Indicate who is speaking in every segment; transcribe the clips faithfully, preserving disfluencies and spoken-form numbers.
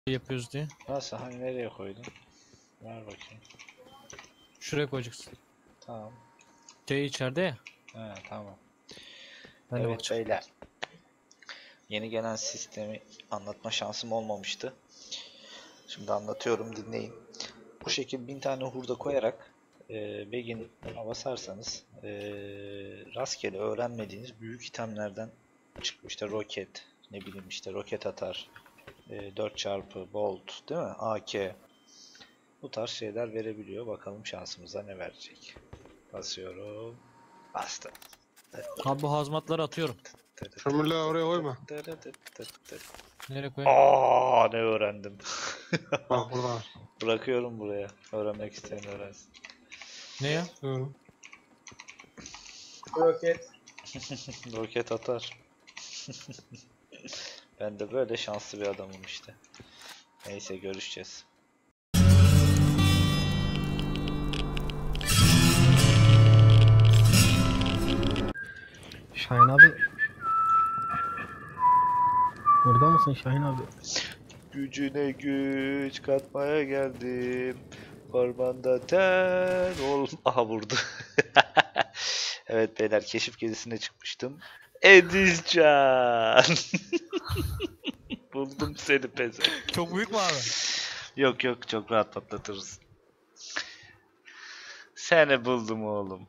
Speaker 1: yapıyoruz diye.
Speaker 2: Nasıl? Hani nereye koydun? Ver bakayım.
Speaker 1: Şuraya koyacaksın.
Speaker 2: Tamam.
Speaker 1: Şey içeride ya.
Speaker 2: He tamam.
Speaker 1: Ben de
Speaker 2: Evet
Speaker 1: bakacağım.
Speaker 2: beyler. Yeni gelen sistemi anlatma şansım olmamıştı. Şimdi anlatıyorum, dinleyin. Bu şekilde bin tane hurda koyarak e, begin basarsanız e, rastgele öğrenmediğiniz büyük itemlerden çıkıyor. İşte roket, ne bileyim işte roket atar, e, dört çarpı bolt, değil mi? A K. Bu tarz şeyler verebiliyor. Bakalım şansımıza ne verecek. Basıyorum. Bastım.
Speaker 1: Abi bu hazmatları atıyorum.
Speaker 3: Kömürle oraya koyma.
Speaker 1: Nereye koyayım?
Speaker 2: Aa, ne öğrendim.
Speaker 3: Bak burada var.
Speaker 2: Bırakıyorum buraya. Öğrenmek isteyen öğrensin.
Speaker 1: Ne ya?
Speaker 3: Diyorum.
Speaker 4: Roket.
Speaker 2: Roket atar. Ben de böyle şanslı bir adamım işte. Neyse, görüşeceğiz.
Speaker 4: Şahin abi. Burada mısın Şahin abi?
Speaker 2: Gücüne güç katmaya geldim. Ormanda ter ol. Aha vurdu. Evet beyler, keşif gezisine çıkmıştım. Edizcan. Buldum seni peze.
Speaker 1: Çok büyük mü abi?
Speaker 2: Yok yok, çok rahat patlatırız. Seni buldum oğlum.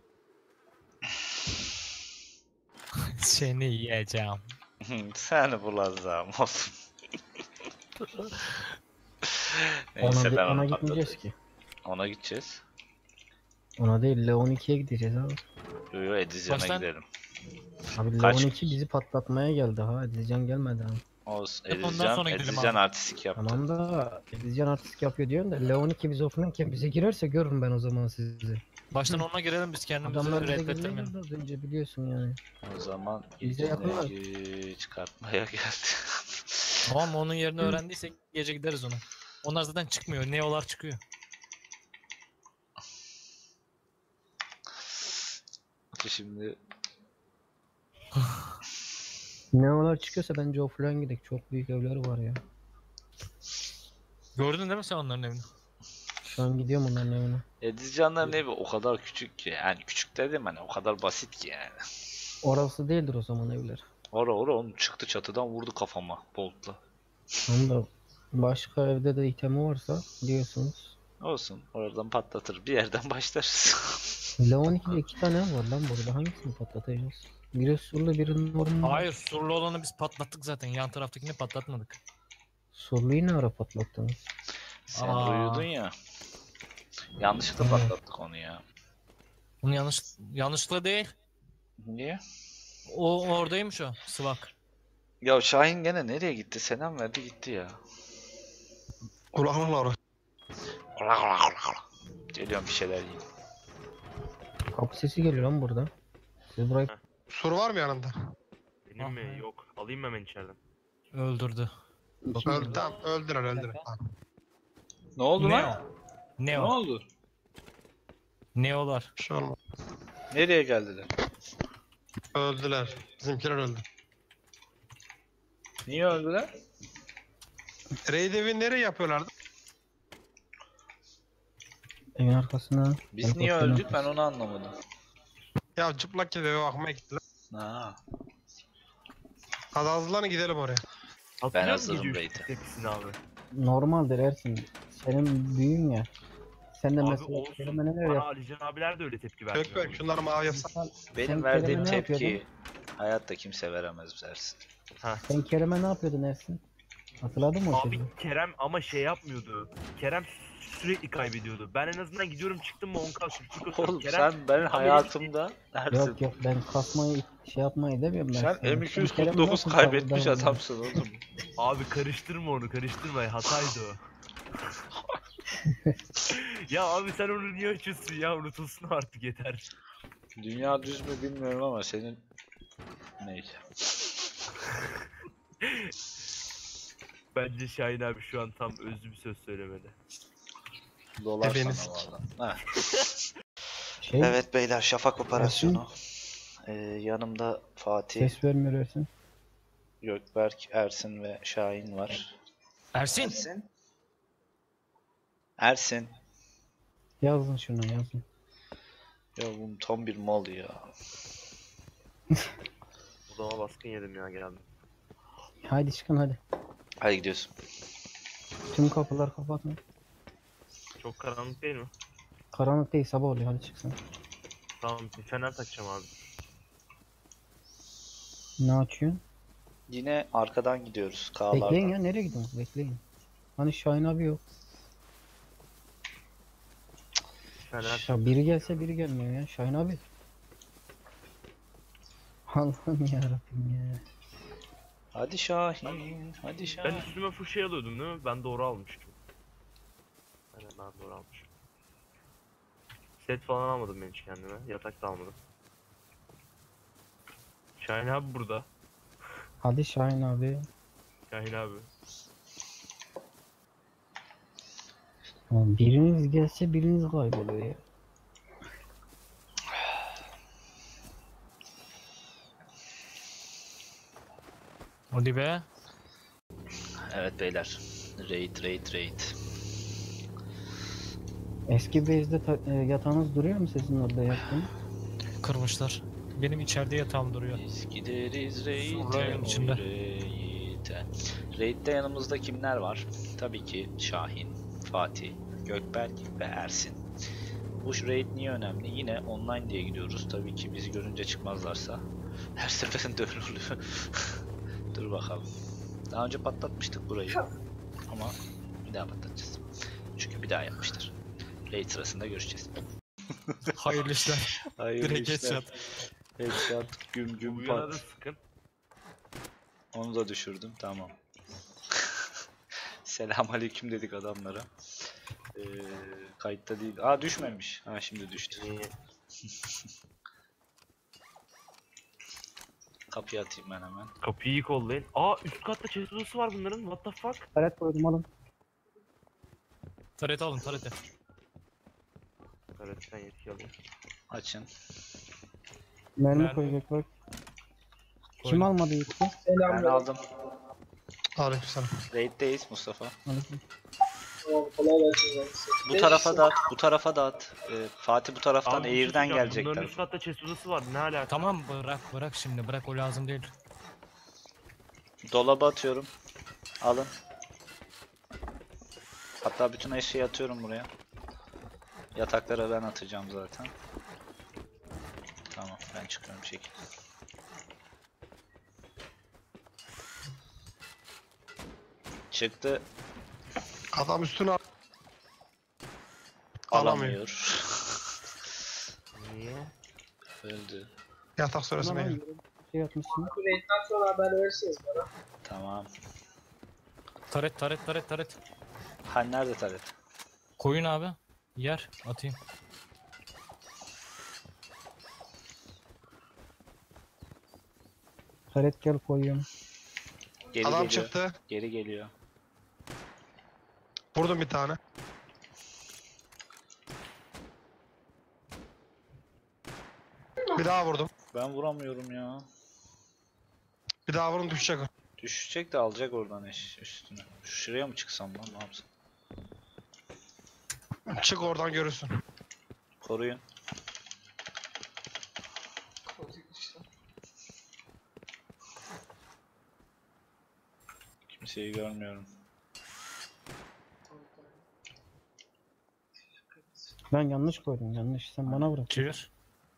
Speaker 1: Seni yiyeceğim.
Speaker 2: Seni bulacağım oğlum.
Speaker 4: Ona,
Speaker 2: Neyse,
Speaker 4: de,
Speaker 2: ben
Speaker 4: ona
Speaker 2: onu
Speaker 4: gitmeyeceğiz
Speaker 2: patlatayım.
Speaker 4: ki.
Speaker 2: Ona gideceğiz.
Speaker 4: Ona değil L on ikiye gideceğiz abi.
Speaker 2: Yo yo, Edizcan'a
Speaker 1: Baştan-
Speaker 2: gidelim.
Speaker 4: Abi
Speaker 2: Kaç-
Speaker 4: L on iki bizi patlatmaya geldi ha. Edizcan gelmedi abi.
Speaker 2: Olsun.
Speaker 1: Hep ondan
Speaker 2: Edizcan,
Speaker 1: sonra gidelim
Speaker 2: Edizcan
Speaker 1: abi.
Speaker 2: artistik yaptı.
Speaker 4: Tamam da Edizcan artistik yapıyor diyorsun da L on iki biz okunurken bize girerse görürüm ben o zaman sizi.
Speaker 1: Baştan ona girelim biz kendimizi
Speaker 4: Adamlar bize
Speaker 1: reddettirmeyelim.
Speaker 4: girmeyi az önce biliyorsun yani.
Speaker 2: O zaman
Speaker 4: Bize
Speaker 2: gücüne
Speaker 4: yakınlar.
Speaker 2: güç katmaya geldi.
Speaker 1: Tamam mı? Onun yerini öğrendiysek gece gideriz ona. Onlar zaten çıkmıyor. Neolar çıkıyor.
Speaker 2: Şimdi
Speaker 4: Ne olar çıkıyorsa bence offline gidelim. Çok büyük evleri var ya.
Speaker 1: Gördün değil mi sen onların evini?
Speaker 4: Şu an gidiyorum onların evine.
Speaker 2: Edizcanların evi o kadar küçük ki, yani küçük dedim hani, o kadar basit ki yani.
Speaker 4: Orası değildir o zaman evler.
Speaker 2: Ora ora onu çıktı, çatıdan vurdu kafama boltla.
Speaker 4: Onu da başka evde de itemi varsa biliyorsunuz.
Speaker 2: Olsun, oradan patlatır, bir yerden başlarız.
Speaker 4: L on iki'de iki tane ev var lan burada. Hangisini patlatacağız? Biri surlu biri normal.
Speaker 1: Hayır, surlu olanı biz patlattık zaten. Yan taraftakini patlatmadık.
Speaker 4: Surluyu ne ara patlattınız?
Speaker 2: Sen
Speaker 1: Aa.
Speaker 2: uyudun ya. Yanlışlıkla
Speaker 4: Evet.
Speaker 2: patlattık onu ya.
Speaker 1: Bunu yanlış yanlışlıkla değil.
Speaker 2: Niye?
Speaker 1: O oradaymış o. Sıvak.
Speaker 2: Ya Şahin gene nereye gitti? Selam verdi gitti ya.
Speaker 3: Kulaklıkla oraya.
Speaker 2: Geliyorum, bir şeyler yiyeyim.
Speaker 4: Kapı sesi geliyor lan burada. Siz burayı
Speaker 3: Sur var mı yanında?
Speaker 5: Benim mi? Yok. Alayım mı hemen içeriden?
Speaker 1: Öldürdü.
Speaker 3: Öldü, tamam öldüler öldüler. Tamam.
Speaker 2: Ne oldu
Speaker 1: Neo.
Speaker 2: lan? Ne
Speaker 1: Neo.
Speaker 2: oldu?
Speaker 1: Neolar.
Speaker 3: Bir şey olmaz.
Speaker 2: Nereye geldiler?
Speaker 3: Öldüler. Bizimkiler öldü.
Speaker 2: Niye öldüler?
Speaker 3: Raid evi nereye yapıyorlardı?
Speaker 4: evin arkasına.
Speaker 2: Biz niye
Speaker 4: helikopterin
Speaker 2: öldük, ben
Speaker 4: arkası.
Speaker 2: onu anlamadım.
Speaker 3: Ya çıplak gibi eve bakmaya gittiler.
Speaker 2: Ha.
Speaker 3: Hadi hızlılarına gidelim oraya.
Speaker 5: Hatırlıyor musun
Speaker 2: hazırım
Speaker 5: gece
Speaker 2: Raid'e.
Speaker 5: üçlük tepkisini abi?
Speaker 4: Normaldir Ersin. Senin büyüğün ya. Sen de
Speaker 5: Abi
Speaker 4: mesela
Speaker 5: olsun.
Speaker 4: kelime neler
Speaker 5: Bana
Speaker 4: yap.
Speaker 5: Alican abiler de öyle tepki verdi.
Speaker 3: Gökberk şunları mavi yapsana.
Speaker 2: Benim
Speaker 4: Sen
Speaker 2: verdiğim
Speaker 4: Kerem'e ne
Speaker 2: tepki
Speaker 4: yapıyordun?
Speaker 2: hayatta kimse veremez dersin.
Speaker 4: Sen Kerem'e ne yapıyordun Ersin? Hatırladın mı o
Speaker 5: Abi
Speaker 4: çocuğu?
Speaker 5: Kerem ama şey yapmıyordu. Kerem sürekli kaybediyordu. Ben en azından gidiyorum çıktım mı on K sürtük atıyorum.
Speaker 2: Oğlum
Speaker 5: Kerem
Speaker 2: sen benim
Speaker 5: Ama
Speaker 2: hayatımda neredesin?
Speaker 4: Yok yok ben kasmayı şey yapmayı demiyorum ben.
Speaker 2: Sen
Speaker 4: sana.
Speaker 2: M iki yüz
Speaker 4: Kerem'e
Speaker 2: kırk
Speaker 4: ne
Speaker 2: dokuz
Speaker 4: yaptın
Speaker 2: kaybetmiş
Speaker 4: tabii, ben-
Speaker 2: adamsın oğlum.
Speaker 5: abi karıştırma onu karıştırma hataydı o. Ya abi sen onu niye açıyorsun ya unutulsun artık yeter.
Speaker 2: Dünya düz mü bilmiyorum ama senin... Neyse.
Speaker 5: Bence Şahin abi şu an tam özlü bir söz söylemeli.
Speaker 2: Dolar
Speaker 3: Ebeni
Speaker 2: sana valla. Ha.
Speaker 4: Şey,
Speaker 2: Evet beyler, şafak operasyonu. Ee, yanımda Fatih,
Speaker 4: ses vermiyor Ersin.
Speaker 2: Gökberk, Ersin ve Şahin var.
Speaker 1: Ersin.
Speaker 2: Ersin. Ersin.
Speaker 4: Yazın şunu yazın.
Speaker 2: Ya bu tam bir mal ya.
Speaker 5: O zaman baskın yedim ya geldim.
Speaker 4: Haydi çıkın hadi.
Speaker 2: Hadi gidiyorsun.
Speaker 4: Tüm kapılar kapatın.
Speaker 5: Çok karanlık değil mi?
Speaker 4: Karanlık değil, sabah oluyor, hadi çıksın.
Speaker 5: Tamam bir fener takacağım abi.
Speaker 4: Ne açıyorsun?
Speaker 2: Yine arkadan gidiyoruz
Speaker 4: Bekleyin
Speaker 2: K'lardan.
Speaker 4: ya, nereye gidiyorsunuz, bekleyin. Hani Şahin abi yok.
Speaker 5: Fener
Speaker 4: Ya biri gelse biri gelmiyor ya, Şahin abi. Allah'ım yarabbim ya.
Speaker 2: Hadi Şahin. Hadi
Speaker 5: Ben
Speaker 2: Şahin.
Speaker 5: üstüme full şey alıyordum değil mi? Ben doğru almıştım. Aynen ben doğru almışım. Set falan almadım ben hiç kendime. Yatak da almadım. Şahin abi burada.
Speaker 4: Hadi Şahin abi.
Speaker 5: Şahin abi.
Speaker 4: Lan biriniz gelse biriniz kayboluyor ya.
Speaker 1: Hadi be.
Speaker 2: Evet beyler. Raid raid raid.
Speaker 4: Eski base'de ta- e, yatağınız duruyor mu sizin orada yattığın?
Speaker 1: Kırmışlar. Benim içeride yatağım duruyor.
Speaker 2: Biz gideriz
Speaker 1: Rayın
Speaker 2: raid'e.
Speaker 1: içinde.
Speaker 2: Raid'e. Raid'de yanımızda kimler var? Tabii ki Şahin, Fatih, Gökberk ve Ersin. Bu raid niye önemli? Yine online diye gidiyoruz. Tabii ki bizi görünce çıkmazlarsa her seferinde öyle oluyor. Dur bakalım. Daha önce patlatmıştık burayı. Ama bir daha patlatacağız. Çünkü bir daha yapmışlar. Raid sırasında görüşeceğiz.
Speaker 1: Hayırlı işler.
Speaker 2: Hayırlı
Speaker 1: Direkt
Speaker 2: işler.
Speaker 1: headshot.
Speaker 2: Headshot, güm
Speaker 5: Bu
Speaker 2: güm
Speaker 5: yana da
Speaker 2: pat.
Speaker 5: sıkın.
Speaker 2: Onu da düşürdüm, tamam. Selamünaleyküm dedik adamlara. Ee, kayıtta değil. Aa düşmemiş. Ha şimdi düştü.
Speaker 5: İyi.
Speaker 2: Kapıyı atayım ben hemen.
Speaker 5: Kapıyı iyi kollayın. Aa üst katta chest odası var bunların. What the fuck?
Speaker 4: Taret koydum, alın.
Speaker 1: Taret alın tarete.
Speaker 5: Evet sen yetki alıyorsun.
Speaker 2: Açın.
Speaker 4: Mermi
Speaker 1: Mermi.
Speaker 4: koyacak bak. Kim
Speaker 1: Koydum.
Speaker 4: almadı yetki?
Speaker 2: Ben aldım.
Speaker 3: Aleykümselam.
Speaker 2: Raid'deyiz Mustafa.
Speaker 4: Alın.
Speaker 2: Bu tarafa da at, bu tarafa da at. Ee, Fatih bu taraftan
Speaker 5: Abi, bir şey
Speaker 2: Eğir'den
Speaker 5: söyleyeceğim.
Speaker 2: gelecekler.
Speaker 5: Bunların üst katta chest odası var. Ne alaka?
Speaker 1: Tamam bırak bırak şimdi bırak o lazım değil.
Speaker 2: Dolaba atıyorum. Alın. Hatta bütün eşyayı atıyorum buraya. Yataklara ben atacağım zaten. Tamam ben çıkıyorum şekil. Çıktı.
Speaker 3: Adam üstüne al- alamıyor.
Speaker 2: Alamıyor.
Speaker 5: Niye?
Speaker 2: Öldü.
Speaker 3: Yatak sırası
Speaker 4: Ulan
Speaker 3: benim.
Speaker 4: lan, şey atmışsın.
Speaker 6: Raid'den sonra haber verirsiniz bana.
Speaker 2: Tamam.
Speaker 1: Taret taret taret taret.
Speaker 2: Ha nerede taret?
Speaker 1: Koyun abi. Yer atayım.
Speaker 4: Taret gel koyuyorum.
Speaker 2: Geri
Speaker 3: Adam
Speaker 2: geliyor.
Speaker 3: çıktı.
Speaker 2: Geri geliyor.
Speaker 3: Vurdum bir tane. Bir daha vurdum.
Speaker 2: Ben vuramıyorum ya.
Speaker 3: Bir daha vurun düşecek. o.
Speaker 2: Düşecek de alacak oradan eş üstüne. Şuraya mı çıksam lan ne yapsam?
Speaker 3: Çık oradan görürsün.
Speaker 2: Koruyun. Kimseyi görmüyorum.
Speaker 4: Ben yanlış koydum, yanlış. Sen bana bırak.
Speaker 1: Çevir.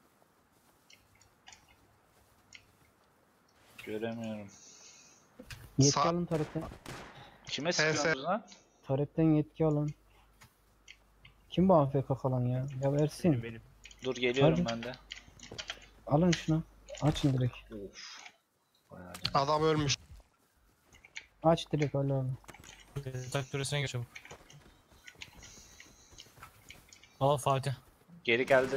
Speaker 2: Göremiyorum.
Speaker 4: Yetki
Speaker 3: Sağ-
Speaker 4: alın taretten.
Speaker 2: Kime
Speaker 3: H S.
Speaker 2: sıkıyorsunuz lan?
Speaker 4: Taretten yetki alın. Kim bu A F K kalan ya? Ya versin.
Speaker 5: Benim benim.
Speaker 2: Dur geliyorum
Speaker 4: Hadi.
Speaker 2: ben de.
Speaker 4: Alın şunu. Açın direkt.
Speaker 2: Of. Bayağı canım.
Speaker 3: Adam ölmüş.
Speaker 4: Aç direkt Ali abi.
Speaker 1: Yatak töresine geç çabuk. Al Fatih.
Speaker 2: Geri geldi.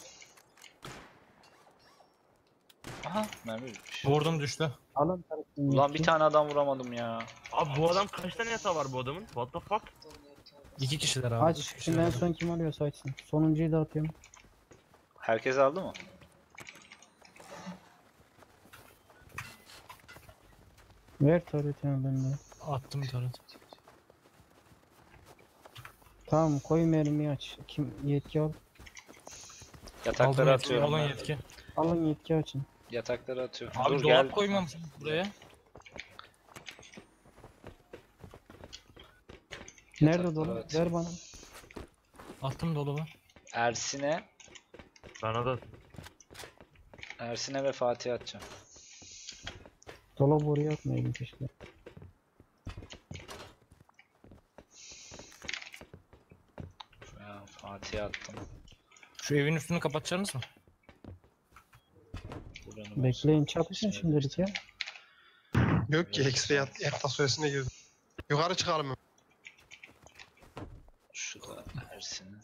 Speaker 2: Aha mermi bitmiş.
Speaker 1: Vurdum düştü.
Speaker 4: Alın taretten
Speaker 2: Ulan
Speaker 4: yetki.
Speaker 2: bir tane adam vuramadım ya.
Speaker 5: Abi bu adam kaç tane yatağı var bu adamın? What the fuck?
Speaker 1: İki kişiler abi.
Speaker 4: Aç.
Speaker 1: iki
Speaker 4: Şimdi
Speaker 1: kişiler
Speaker 4: en
Speaker 1: abi.
Speaker 4: son kim alıyorsa açsın. Sonuncuyu da atıyorum.
Speaker 2: Herkes aldı mı?
Speaker 4: Ver taretini bende.
Speaker 1: Attım taret.
Speaker 4: Tamam koy mermiyi aç. Kim yetki al.
Speaker 1: Aldım
Speaker 2: Yatakları
Speaker 1: yetki.
Speaker 2: atıyorum.
Speaker 1: Alın
Speaker 2: ben.
Speaker 1: yetki.
Speaker 4: Alın yetki açın.
Speaker 2: Yatakları atıyorum.
Speaker 1: Abi
Speaker 2: Dur
Speaker 1: dolap
Speaker 2: gel.
Speaker 1: koymam buraya.
Speaker 4: Nerede
Speaker 2: Yatakları
Speaker 4: dolu?
Speaker 2: at.
Speaker 4: Ver bana.
Speaker 1: Attım dolaba.
Speaker 2: Ersin'e
Speaker 5: Bana da
Speaker 2: Ersin'e ve Fatih'e atacağım.
Speaker 4: Dolabı oraya atmayayım keşke.
Speaker 2: Ya, Fatih'e attım.
Speaker 1: Şu evin üstünü kapatacaksınız mı?
Speaker 2: Buranın
Speaker 4: Bekleyin çatışın şimdilik ya.
Speaker 3: Yok ki eksi yat, yatak süresine girdim. Yukarı çıkalım.
Speaker 2: Şu da Ersin'in.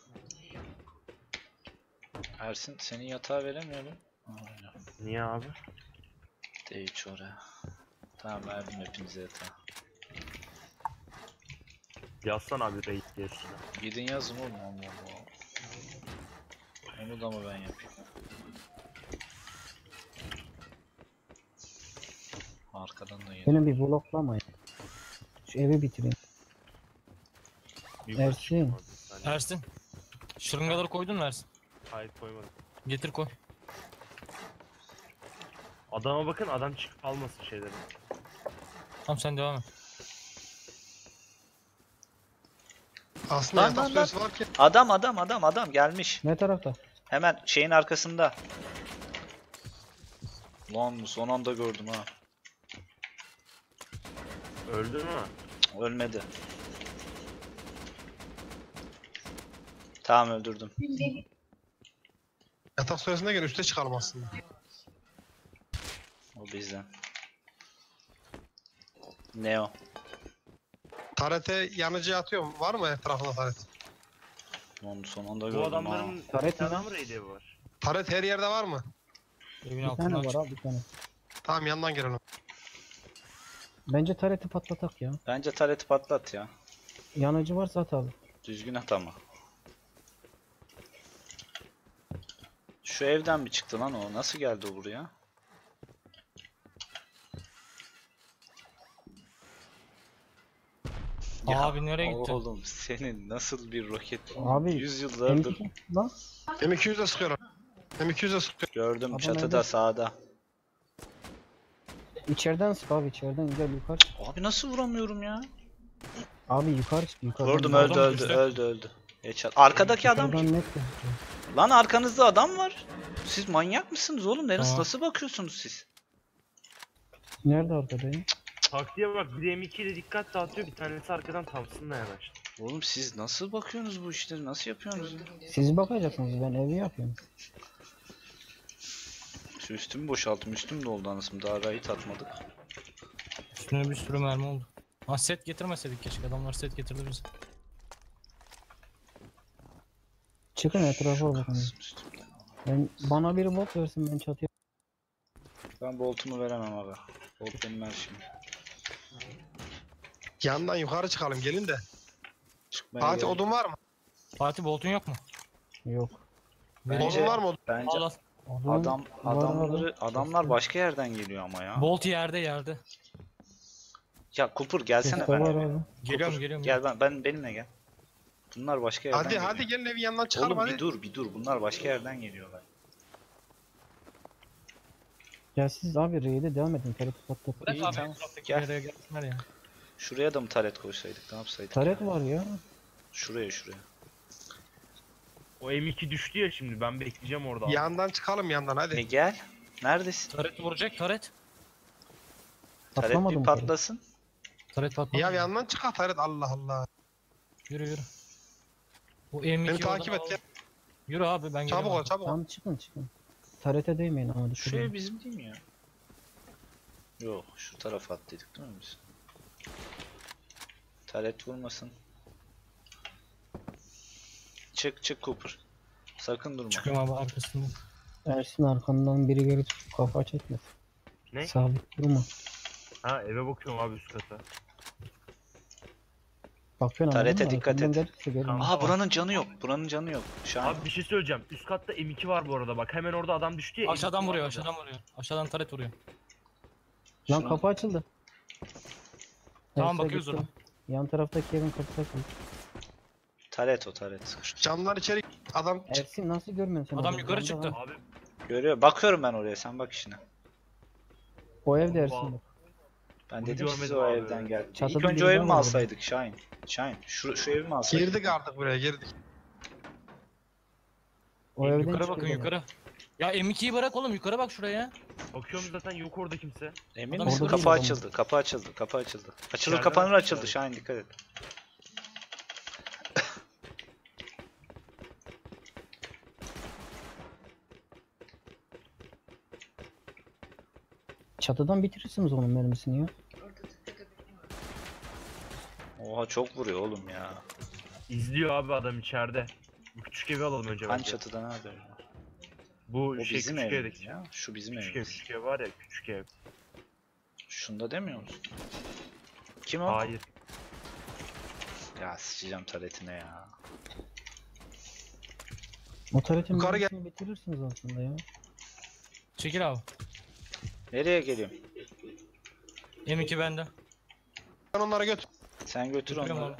Speaker 2: Ersin senin yatağa veremiyorum. Aynen.
Speaker 5: niye abi?
Speaker 2: D üç oraya. Tamam verdim hepinize yatağı.
Speaker 5: Yazsan abi raid diye üstüne.
Speaker 2: Gidin yazın oğlum Allah Allah. Onu da mı ben yapayım? Arkadan da yedim.
Speaker 4: Beni bir bloklamayın. Şu evi bitireyim.
Speaker 5: Yukarı
Speaker 4: Ersin.
Speaker 5: çıktım abi. Ben
Speaker 1: Ersin. Şırıngaları koydun mu Ersin?
Speaker 5: hayır koymadım.
Speaker 1: Getir koy.
Speaker 5: Adama bakın, adam çıkıp almasın şeyleri.
Speaker 1: Tamam sen devam et.
Speaker 3: Aslında
Speaker 2: Lan,
Speaker 3: yatak
Speaker 2: lan, lan.
Speaker 3: süresi var ki.
Speaker 2: Adam adam adam adam gelmiş.
Speaker 4: Ne tarafta?
Speaker 2: Hemen şeyin arkasında. Lan son anda gördüm ha.
Speaker 5: Öldü mü?
Speaker 2: Cık, ölmedi. Tamam öldürdüm.
Speaker 3: Yatak süresine göre üste çıkalım aslında.
Speaker 2: O bizden. Neo.
Speaker 3: Tarete yanıcı atıyorum. Var mı etrafında taret?
Speaker 2: Lan son anda
Speaker 5: Bu
Speaker 2: gördüm ha.
Speaker 5: adamların
Speaker 4: Taret
Speaker 5: bir tane
Speaker 4: mi?
Speaker 5: mı raid'i var?
Speaker 3: Taret her yerde var mı?
Speaker 1: Evin
Speaker 4: Bir
Speaker 1: altından
Speaker 4: tane var
Speaker 1: çık.
Speaker 4: abi bir tane.
Speaker 3: Tamam yandan girelim.
Speaker 4: Bence tareti patlatak ya.
Speaker 2: Bence tareti patlat ya.
Speaker 4: Yanıcı varsa at abi.
Speaker 2: Düzgün at ama. Şu evden mi çıktı lan o? Nasıl geldi o buraya?
Speaker 1: Abi nereye gitti?
Speaker 2: Oğlum senin nasıl bir roket?
Speaker 4: Abi,
Speaker 2: Yüzyıllardır.
Speaker 4: M iki lan.
Speaker 3: M iki yüz de sıkıyorum. M iki yüz de sıkıyorum.
Speaker 2: Gördüm
Speaker 4: Adam
Speaker 2: çatıda
Speaker 4: evde.
Speaker 2: sağda.
Speaker 4: İçeriden sık abi içeriden gel yukarı çık.
Speaker 2: Abi nasıl vuramıyorum ya?
Speaker 4: Abi yukarı çık yukarı.
Speaker 2: Vurdum
Speaker 1: Adam
Speaker 2: öldü öldü
Speaker 1: düştü.
Speaker 2: öldü öldü. Headshot. Arkadaki adam kim?
Speaker 4: net gözüküyor.
Speaker 2: Lan arkanızda adam var. Siz manyak mısınız oğlum? Neresi
Speaker 1: Tamam.
Speaker 2: nasıl bakıyorsunuz siz?
Speaker 4: Nerede arkada ya?
Speaker 5: Taktiğe bak, bir M iki ile dikkat dağıtıyor, bir tanesi arkadan Thompson'la yanaştı.
Speaker 2: Oğlum siz nasıl bakıyorsunuz bu işleri? Nasıl yapıyorsunuz? ya?
Speaker 4: Siz bakacaksınız ben evi yapıyorum.
Speaker 2: Şu üstümü boşalttım. Üstüm doldu anasım. Daha raid atmadık.
Speaker 1: Üstüne bir sürü mermi oldu. Ha set getirmeseydik keşke. Adamlar set getirdi bize.
Speaker 4: Çıkın etrafa bakın.
Speaker 2: Kalsın üstümde.
Speaker 4: Ben, bana biri bot versin ben çatıya.
Speaker 2: Ben boltumu veremem abi. Bolt benim her şeyim.
Speaker 3: Yandan yukarı çıkalım gelin de.
Speaker 2: Çıkmaya
Speaker 3: Fatih
Speaker 2: gerek-
Speaker 3: odun var mı?
Speaker 1: Fatih boltun yok mu?
Speaker 4: Yok.
Speaker 2: Bence-
Speaker 3: Odun var mı odun?
Speaker 2: Bence
Speaker 1: Al al.
Speaker 4: Odun
Speaker 2: adam
Speaker 4: var
Speaker 2: adamları
Speaker 4: abi.
Speaker 2: adamlar başka yerden geliyor ama ya.
Speaker 1: Bolt yerde yerde.
Speaker 2: Ya Kupur gelsene
Speaker 4: Chest'te
Speaker 2: ben.
Speaker 4: var abi.
Speaker 1: Geliyorum
Speaker 2: Kupur,
Speaker 1: geliyorum.
Speaker 2: Gel ben, ben benimle gel. Bunlar başka yerden
Speaker 3: Hadi
Speaker 2: geliyor.
Speaker 3: hadi gelin evin yanından çıkalım
Speaker 2: Oğlum
Speaker 3: hadi.
Speaker 2: bir dur bir dur. Bunlar başka yerden geliyorlar.
Speaker 4: Ya siz abi raid'e devam edin. Tareti patlat.
Speaker 1: Bırak
Speaker 2: İyi,
Speaker 1: abi
Speaker 2: tamam.
Speaker 1: etraftaki
Speaker 2: Gel.
Speaker 1: yere gelsinler ya.
Speaker 2: Şuraya da mı taret koysaydık? Ne yapsaydık?
Speaker 4: Taret var ya.
Speaker 2: Şuraya şuraya.
Speaker 5: O M iki düştü ya şimdi, ben bekleyeceğim orada.
Speaker 3: Yandan çıkalım yandan
Speaker 2: E
Speaker 3: hadi.
Speaker 2: gel. Neredesin?
Speaker 1: Taret vuracak taret.
Speaker 2: Taret
Speaker 4: Patlamadı
Speaker 2: bir
Speaker 4: mı taret?
Speaker 2: patlasın.
Speaker 1: Taret patladı.
Speaker 3: Ya yandan çıkar taret Allah Allah.
Speaker 1: Yürü yürü. Bu M iki
Speaker 3: Beni takip
Speaker 1: oradan
Speaker 3: et gel.
Speaker 1: al. Yürü abi ben
Speaker 3: Çabuk
Speaker 1: geliyorum.
Speaker 3: ol çabuk ol.
Speaker 4: Tamam çıkın çıkın. Tarete değmeyin ama
Speaker 2: Şu
Speaker 4: düşürün.
Speaker 2: ev bizim değil mi ya? Yok şu tarafa attıydık değil mi biz? Taret vurmasın. Çık çık Cooper. Sakın durma.
Speaker 1: Çıkıyorum abi arkasında.
Speaker 4: Ersin arkandan biri gelip kafa çekmesin.
Speaker 5: Ne?
Speaker 4: Sabit durma.
Speaker 5: Ha, eve bakıyorum abi üst kata.
Speaker 4: Bakıyorsun
Speaker 2: Tarete
Speaker 4: anladın mı?
Speaker 2: dikkat
Speaker 4: Arkandan
Speaker 2: et.
Speaker 4: gelirse gelin.
Speaker 5: Tamam.
Speaker 2: Aha buranın canı yok. Buranın canı yok. Şu an
Speaker 5: Abi bir şey söyleyeceğim. Üst katta M iki var bu arada, bak hemen orada adam düştü ya.
Speaker 1: Aşağıdan
Speaker 5: M iki
Speaker 1: vuruyor
Speaker 5: var orada.
Speaker 1: aşağıdan vuruyor. Aşağıdan taret vuruyor.
Speaker 4: Lan
Speaker 2: şuna-
Speaker 4: kapı açıldı.
Speaker 1: Tamam,
Speaker 4: Neyse,
Speaker 1: bakıyoruz
Speaker 4: gitti.
Speaker 1: ona.
Speaker 4: Yan taraftaki evin kapısı açıldı.
Speaker 2: Taret o taret.
Speaker 3: Camlar içeri adam
Speaker 4: Ersin nasıl görmüyorsun sen?
Speaker 1: Adam
Speaker 4: adamı?
Speaker 1: yukarı
Speaker 4: Camda
Speaker 1: çıktı.
Speaker 4: lan.
Speaker 5: Abi
Speaker 2: Görüyor. Bakıyorum ben oraya. Sen bak işine.
Speaker 4: O evde
Speaker 5: Wow.
Speaker 4: Ersin bak.
Speaker 2: Ben
Speaker 5: Bunu
Speaker 2: dedim size
Speaker 5: görmedim
Speaker 2: o
Speaker 5: abi.
Speaker 2: evden geldi. İlk
Speaker 4: Çatıda
Speaker 2: önce o
Speaker 4: biri
Speaker 2: evi
Speaker 4: daha
Speaker 2: mi
Speaker 4: var orada.
Speaker 2: alsaydık Şahin? Şahin şu, şu evi mi alsaydık?
Speaker 3: girdik artık buraya girdik.
Speaker 4: O evden
Speaker 1: Yukarı
Speaker 4: çıkıyor
Speaker 1: bakın
Speaker 4: beni.
Speaker 1: yukarı. Ya M ikiyi bırak oğlum yukarı bak şuraya.
Speaker 5: bakıyorum zaten yok orada kimse.
Speaker 2: Emin
Speaker 1: Adam
Speaker 2: misin?
Speaker 4: orada
Speaker 2: Kapı
Speaker 4: değil adam.
Speaker 2: açıldı. Kapı açıldı. Kapı açıldı. Açılır
Speaker 5: İçeriden
Speaker 2: kapanır
Speaker 5: açıldı.
Speaker 2: açıldı. Şahin dikkat et.
Speaker 4: Çatıdan bitirirsiniz onun mermisini ya.
Speaker 2: Oha çok vuruyor oğlum ya.
Speaker 5: İzliyor abi adam içeride. Bu küçük evi alalım önce
Speaker 2: Hani
Speaker 5: bence.
Speaker 2: çatıda nerede?
Speaker 5: Bu
Speaker 2: O
Speaker 5: şey
Speaker 2: bizim
Speaker 5: küçük
Speaker 2: evimiz
Speaker 5: evdeki.
Speaker 2: ya. Şu bizim
Speaker 5: Küçük ev,
Speaker 2: evimiz.
Speaker 5: küçük ev var ya küçük ev.
Speaker 2: Şunda demiyor musun? Kim o?
Speaker 5: Hayır.
Speaker 2: Ya sıçacağım taretine ya.
Speaker 4: Motoretin
Speaker 3: Yukarı gel.
Speaker 4: mermisini bitirirsiniz aslında ya.
Speaker 1: Çekil abi.
Speaker 2: Nereye geleyim?
Speaker 1: M iki bende.
Speaker 3: Ben onlara götür.
Speaker 2: Sen götür
Speaker 1: Götürüyorum
Speaker 2: onları.
Speaker 1: abi.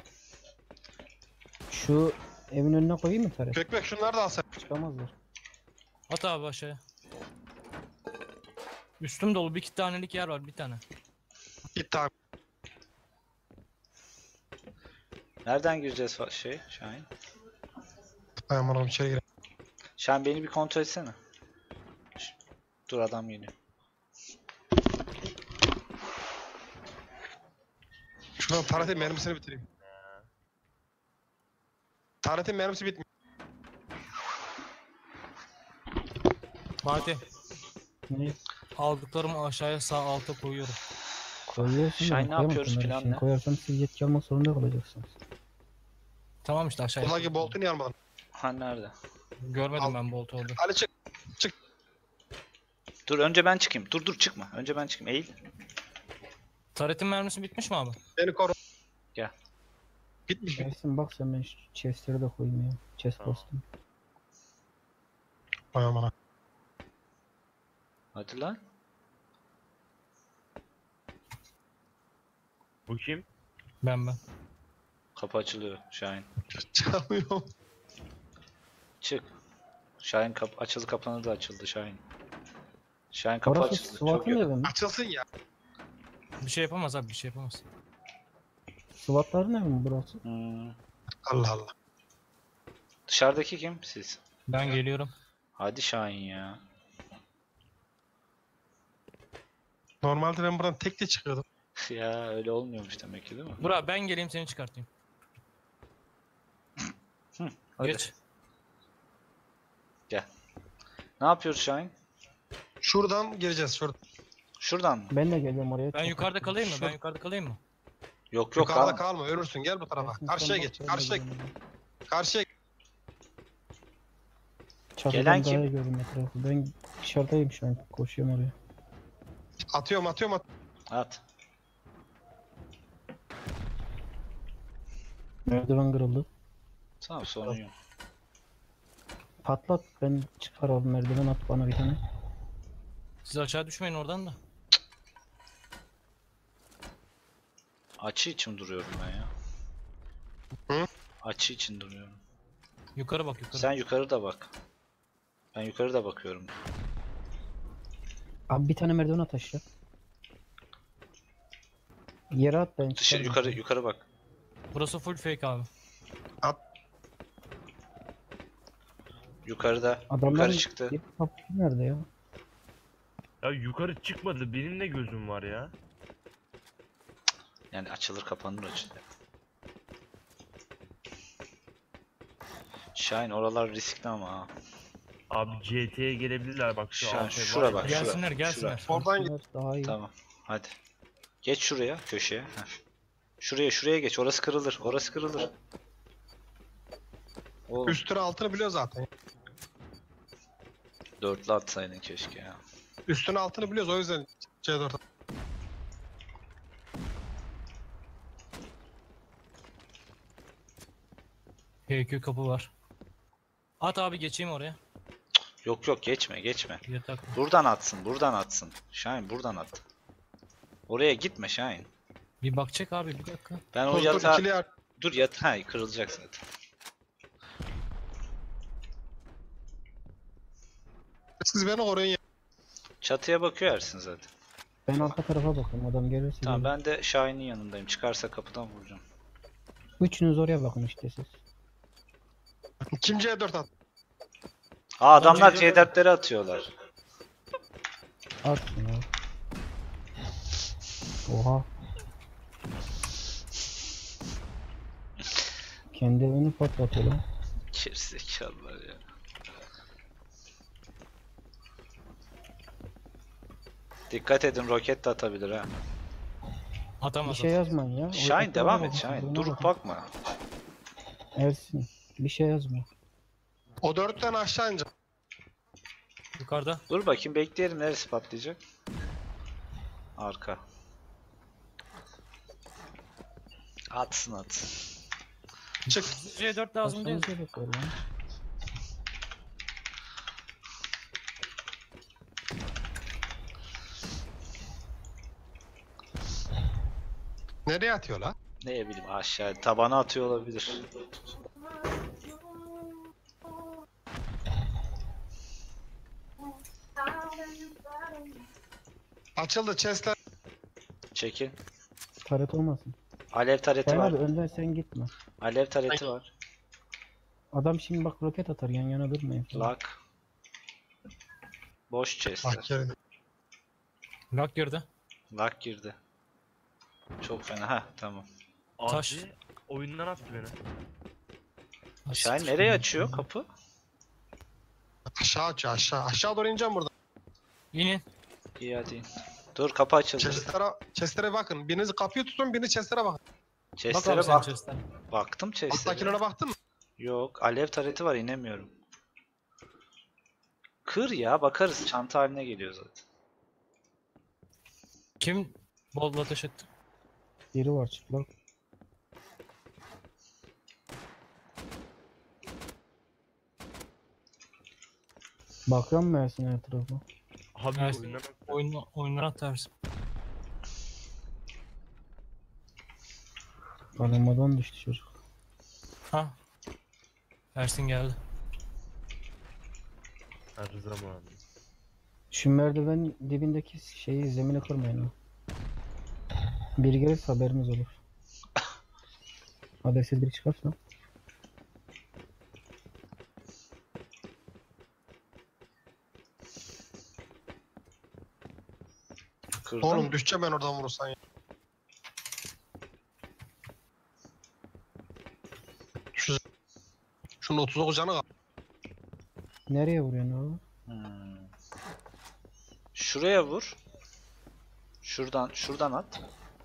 Speaker 4: Şu evin önüne koyayım mı taret?
Speaker 3: Kökbek şunları da al sen.
Speaker 4: Çıkamazlar.
Speaker 1: At abi aşağıya. Üstüm dolu bir iki tanelik yer var bir tane.
Speaker 3: Git tamam.
Speaker 2: Nereden gireceğiz fa- şey Şahin?
Speaker 3: Aman oğlum içeri gir.
Speaker 2: Şahin beni bir kontrol etsene. Ş- Dur adam geliyor.
Speaker 3: Şuradan taretin mermisini bitireyim. Taretin mermisi bitmiş.
Speaker 1: Fatih
Speaker 4: Ne?
Speaker 1: aldıklarımı aşağıya sağ alta koyuyorum.
Speaker 4: Koyuyorsun
Speaker 2: Şahin,
Speaker 4: da
Speaker 2: ne
Speaker 4: koyamam
Speaker 2: yapıyoruz,
Speaker 4: bunları.
Speaker 2: plan
Speaker 4: Şimdi
Speaker 2: ne?
Speaker 4: koyarsam siz yetki almak zorunda kalacaksınız.
Speaker 1: Tamam işte aşağıya.
Speaker 3: Buradaki boltu niye almadın?
Speaker 2: Ha nerede?
Speaker 1: Görmedim
Speaker 3: Al.
Speaker 1: ben bolt oldu.
Speaker 3: Ali çık.
Speaker 2: Dur önce ben çıkayım. Dur dur çıkma. Önce ben çıkayım. Eğil.
Speaker 1: Taretin mermisi bitmiş mi abi?
Speaker 3: Beni koru.
Speaker 2: Gel.
Speaker 3: Bitmiş.
Speaker 4: Ersin bak sen ben şu chestleri de koyayım ya. Chest
Speaker 5: Tamam.
Speaker 4: bastım.
Speaker 3: Vay aman.
Speaker 2: Hadi lan.
Speaker 5: Bu kim?
Speaker 1: Ben ben.
Speaker 2: Kapı açılıyor Şahin.
Speaker 3: Çalmıyorum.
Speaker 2: Çık. Şahin kapı açıldı kapanı da açıldı Şahin. Şahin kapı
Speaker 4: Orası
Speaker 2: açıldı. Çok
Speaker 4: SWAT'ın
Speaker 2: yakın.
Speaker 4: evi mi?
Speaker 3: Açılsın ya.
Speaker 1: Bir şey yapamaz abi bir şey yapamaz.
Speaker 4: SWAT'ların evi mi burası?
Speaker 2: Hmm.
Speaker 3: Allah Allah.
Speaker 2: Dışarıdaki kim? Siz.
Speaker 1: Ben geliyorum.
Speaker 2: Hadi Şahin ya.
Speaker 3: Normalde ben buradan tek de çıkıyordum.
Speaker 2: Ya öyle olmuyormuş demek ki değil mi?
Speaker 1: Bura ben geleyim seni çıkartayım.
Speaker 2: Hadi.
Speaker 1: Geç.
Speaker 2: Ne yapıyoruz Şahin?
Speaker 3: Şuradan gireceğiz şuradan.
Speaker 2: Şuradan mı?
Speaker 4: Ben de geliyorum oraya.
Speaker 1: Ben yukarıda kalayım mı? Ben yukarıda kalayım mı?
Speaker 2: Yok yok
Speaker 3: Yukarıda
Speaker 2: kalma.
Speaker 3: kalma ölürsün gel bu tarafa.
Speaker 4: Ersin,
Speaker 3: Karşıya
Speaker 4: sen
Speaker 3: geç.
Speaker 4: bak,
Speaker 3: Karşıya
Speaker 4: ben de geliyorum.
Speaker 3: Karşıya
Speaker 4: Çatıdan
Speaker 2: Gelen
Speaker 4: daha
Speaker 2: kim?
Speaker 4: iyi görüyorum etrafı. Ben dışarıdayım şu an. Koşuyorum oraya.
Speaker 3: atıyorum atıyorum at.
Speaker 2: At.
Speaker 4: Merdiven kırıldı.
Speaker 2: Tamam sorun yok.
Speaker 4: Patlat ben çıkar abi merdiven at bana bir tane.
Speaker 1: Siz aşağı düşmeyin oradan da.
Speaker 2: Açı için duruyorum ben ya.
Speaker 3: Hı?
Speaker 2: Açı için duruyorum.
Speaker 1: Yukarı bak yukarı.
Speaker 2: Sen yukarıda bak. Ben yukarıda bakıyorum.
Speaker 4: Abi bir tane merdiven at aşağı. Yere at ben
Speaker 2: Dışarı
Speaker 4: çıkarım.
Speaker 2: yukarı yukarı bak.
Speaker 1: Burası full fake abi.
Speaker 2: Yukarıda.
Speaker 4: Adamlar
Speaker 2: Yukarı çıktı.
Speaker 4: bir kapı nerede ya?
Speaker 5: Ya yukarı çıkmadı. Benim ne gözüm var ya?
Speaker 2: Yani açılır kapanır açılır. Şahin oralar riskli ama ha.
Speaker 5: Abi C T'ye gelebilirler bak şu
Speaker 2: Şahin,
Speaker 5: alt ev
Speaker 2: şura
Speaker 5: var ya.
Speaker 2: bak.
Speaker 1: Gelsinler
Speaker 2: şura,
Speaker 1: gelsinler.
Speaker 3: Oradan git.
Speaker 4: Evet, daha iyi.
Speaker 2: Tamam. Hadi. Geç şuraya köşeye. Heh. Şuraya şuraya geç. Orası kırılır. Orası kırılır. Oğlum
Speaker 3: Üstünü altını biliyor zaten.
Speaker 2: dörtlü atsaydın keşke ya.
Speaker 3: Üstünü altını biliyoruz o yüzden C dört.
Speaker 1: P Q kapı var. At abi geçeyim oraya.
Speaker 2: Yok yok geçme geçme.
Speaker 1: Yatak.
Speaker 2: Buradan atsın. Buradan atsın. Şahin buradan at. Oraya gitme Şahin.
Speaker 1: Bir bakacak abi bir dakika.
Speaker 2: Ben o
Speaker 3: Dur dur
Speaker 2: yatağı...
Speaker 3: ikili yer.
Speaker 2: Dur yat... Ha kırılacak zaten.
Speaker 3: Siz beni koruyun ya.
Speaker 2: Çatıya bakıyor Ersin zaten.
Speaker 4: Ben arka tarafa bakıyorum. Adam gelirse.
Speaker 2: Tamam
Speaker 4: gelir.
Speaker 2: ben de Şahin'in yanındayım. Çıkarsa kapıdan vuracağım.
Speaker 4: Üçünüz oraya bakın işte siz.
Speaker 3: Kim C dört at?
Speaker 2: Aa adamlar
Speaker 1: C
Speaker 2: C dörtleri atıyorlar.
Speaker 4: Atsın abi. Oha. Kendi evini patlatıyor lan.
Speaker 2: Gerizekalılar ya. Dikkat edin roket de atabilir ha.
Speaker 4: Bir
Speaker 1: Atamaz.
Speaker 4: şey yazmayın ya.
Speaker 2: Şahin
Speaker 4: Oraya
Speaker 2: devam
Speaker 4: bakın,
Speaker 2: et Şahin.
Speaker 4: buna
Speaker 2: Durup
Speaker 4: bakın.
Speaker 2: bakma.
Speaker 4: Ersin. Bir şey yazma.
Speaker 3: O dörtten aşağı ince.
Speaker 1: Yukarıda.
Speaker 2: Dur bakayım bekleyelim neresi patlayacak. Arka. Atsın atsın.
Speaker 3: Çık.
Speaker 1: C dört lazım değil.
Speaker 4: Başka bir şey yok öyle lan.
Speaker 3: Nereye atıyor la?
Speaker 2: Ne bileyim aşağı tabana atıyor olabilir.
Speaker 3: Açıldı chestler.
Speaker 2: Çekin.
Speaker 4: Taret olmasın.
Speaker 2: Alev tareti
Speaker 4: Şahin abi
Speaker 2: var.
Speaker 4: önden sen gitme.
Speaker 2: Alev tareti var.
Speaker 4: Adam şimdi bak roket atar, yan yana durmayın.
Speaker 2: Lock. Boş chestler.
Speaker 3: Bak yerine.
Speaker 1: Lock girdi.
Speaker 2: Lock girdi. Çok fena. Ha tamam.
Speaker 5: Abi
Speaker 1: Taş.
Speaker 5: oyundan attı beni.
Speaker 2: Şahin nereye açıyor kapı?
Speaker 3: Aşağı açıyor aşağı. Aşağı doğru ineceğim burada.
Speaker 1: İnin.
Speaker 2: İyi hadi in. Dur kapı açıldı.
Speaker 3: Chestlere, chestlere bakın. Biriniz kapıyı tutun, birini chestlere bakın.
Speaker 1: Bak
Speaker 2: Chestlere
Speaker 1: abi sen
Speaker 2: bak.
Speaker 1: chest'ten.
Speaker 2: Baktım chestlere.
Speaker 3: Alttakilere baktın mı?
Speaker 2: Yok. Alev tareti var inemiyorum. Kır ya bakarız. Çanta haline geliyor zaten.
Speaker 1: Kim bolla ateş etti?
Speaker 4: Biri var çıplak. Bakıyorum mu Ersin her tarafa?
Speaker 5: Abi
Speaker 1: Evet.
Speaker 5: oyundan attı.
Speaker 1: Oyun, oyundan atarsın.
Speaker 4: Aramadan düştü çocuk.
Speaker 1: Ha. Ersin geldi.
Speaker 5: Her zaman.
Speaker 4: Şu merdiven dibindeki şeyi, zemini kırmayın ha. Biri gelirse haberiniz olur. Adresiz biri çıkarsa.
Speaker 2: Kırdın
Speaker 3: Oğlum
Speaker 2: mı?
Speaker 3: düşeceğim ben oradan vurursan ya. Şu, şunun otuz dokuz canı kal.
Speaker 4: Nereye vuruyorsun abi?
Speaker 2: Hmm. Şuraya vur. Şuradan, şuradan at.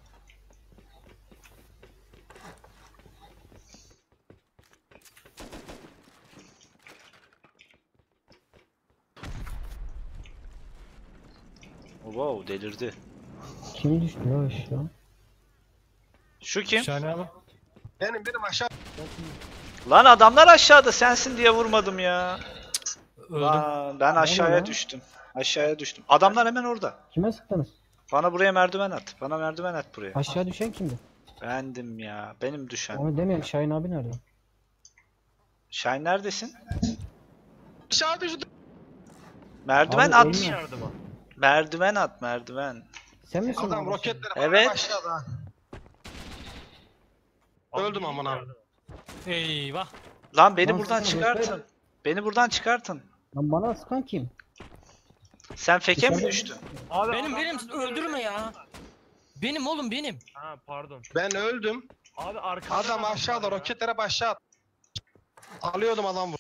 Speaker 2: Wow, delirdi.
Speaker 4: Kim düştü ya aşağı?
Speaker 2: Şu kim?
Speaker 1: Şahane abi.
Speaker 3: Benim benim aşağı.
Speaker 2: Lan adamlar aşağıda sensin diye vurmadım ya.
Speaker 1: Öldüm.
Speaker 2: Lan ben aşağıya
Speaker 4: lan?
Speaker 2: düştüm. Aşağıya düştüm. Adamlar hemen orada.
Speaker 4: Kime sıktınız?
Speaker 2: Bana buraya merdiven at. Bana merdiven at buraya.
Speaker 4: Aşağı düşen kimdi?
Speaker 2: Bendim ya. Benim düşen.
Speaker 4: Onu demiyorum, Şahin abi nerede?
Speaker 2: Şahin neredesin?
Speaker 3: Aşağı düştü.
Speaker 2: Merdiven
Speaker 4: Abi,
Speaker 2: at.
Speaker 4: elini-
Speaker 5: Yardıma.
Speaker 2: Merdiven at merdiven.
Speaker 4: Sen misin?
Speaker 3: Adam
Speaker 4: abi?
Speaker 3: roketleri
Speaker 2: Evet.
Speaker 3: aşağıda. Öldüm amına abi.
Speaker 1: Eyvah.
Speaker 2: Lan beni
Speaker 4: Lan
Speaker 2: buradan
Speaker 4: sıkma,
Speaker 2: çıkartın.
Speaker 4: bekle.
Speaker 2: Beni buradan çıkartın.
Speaker 4: Lan bana sıkan kim?
Speaker 2: Sen feke mi
Speaker 4: Dışarıda-
Speaker 2: düştün?
Speaker 5: Abi
Speaker 1: Benim
Speaker 5: adam-
Speaker 1: benim öldürme ya. Benim oğlum benim.
Speaker 5: Ha pardon.
Speaker 3: Ben öldüm.
Speaker 5: Abi arkada
Speaker 3: Adam aşağıda roketlere başa at. Alıyordum adam vur.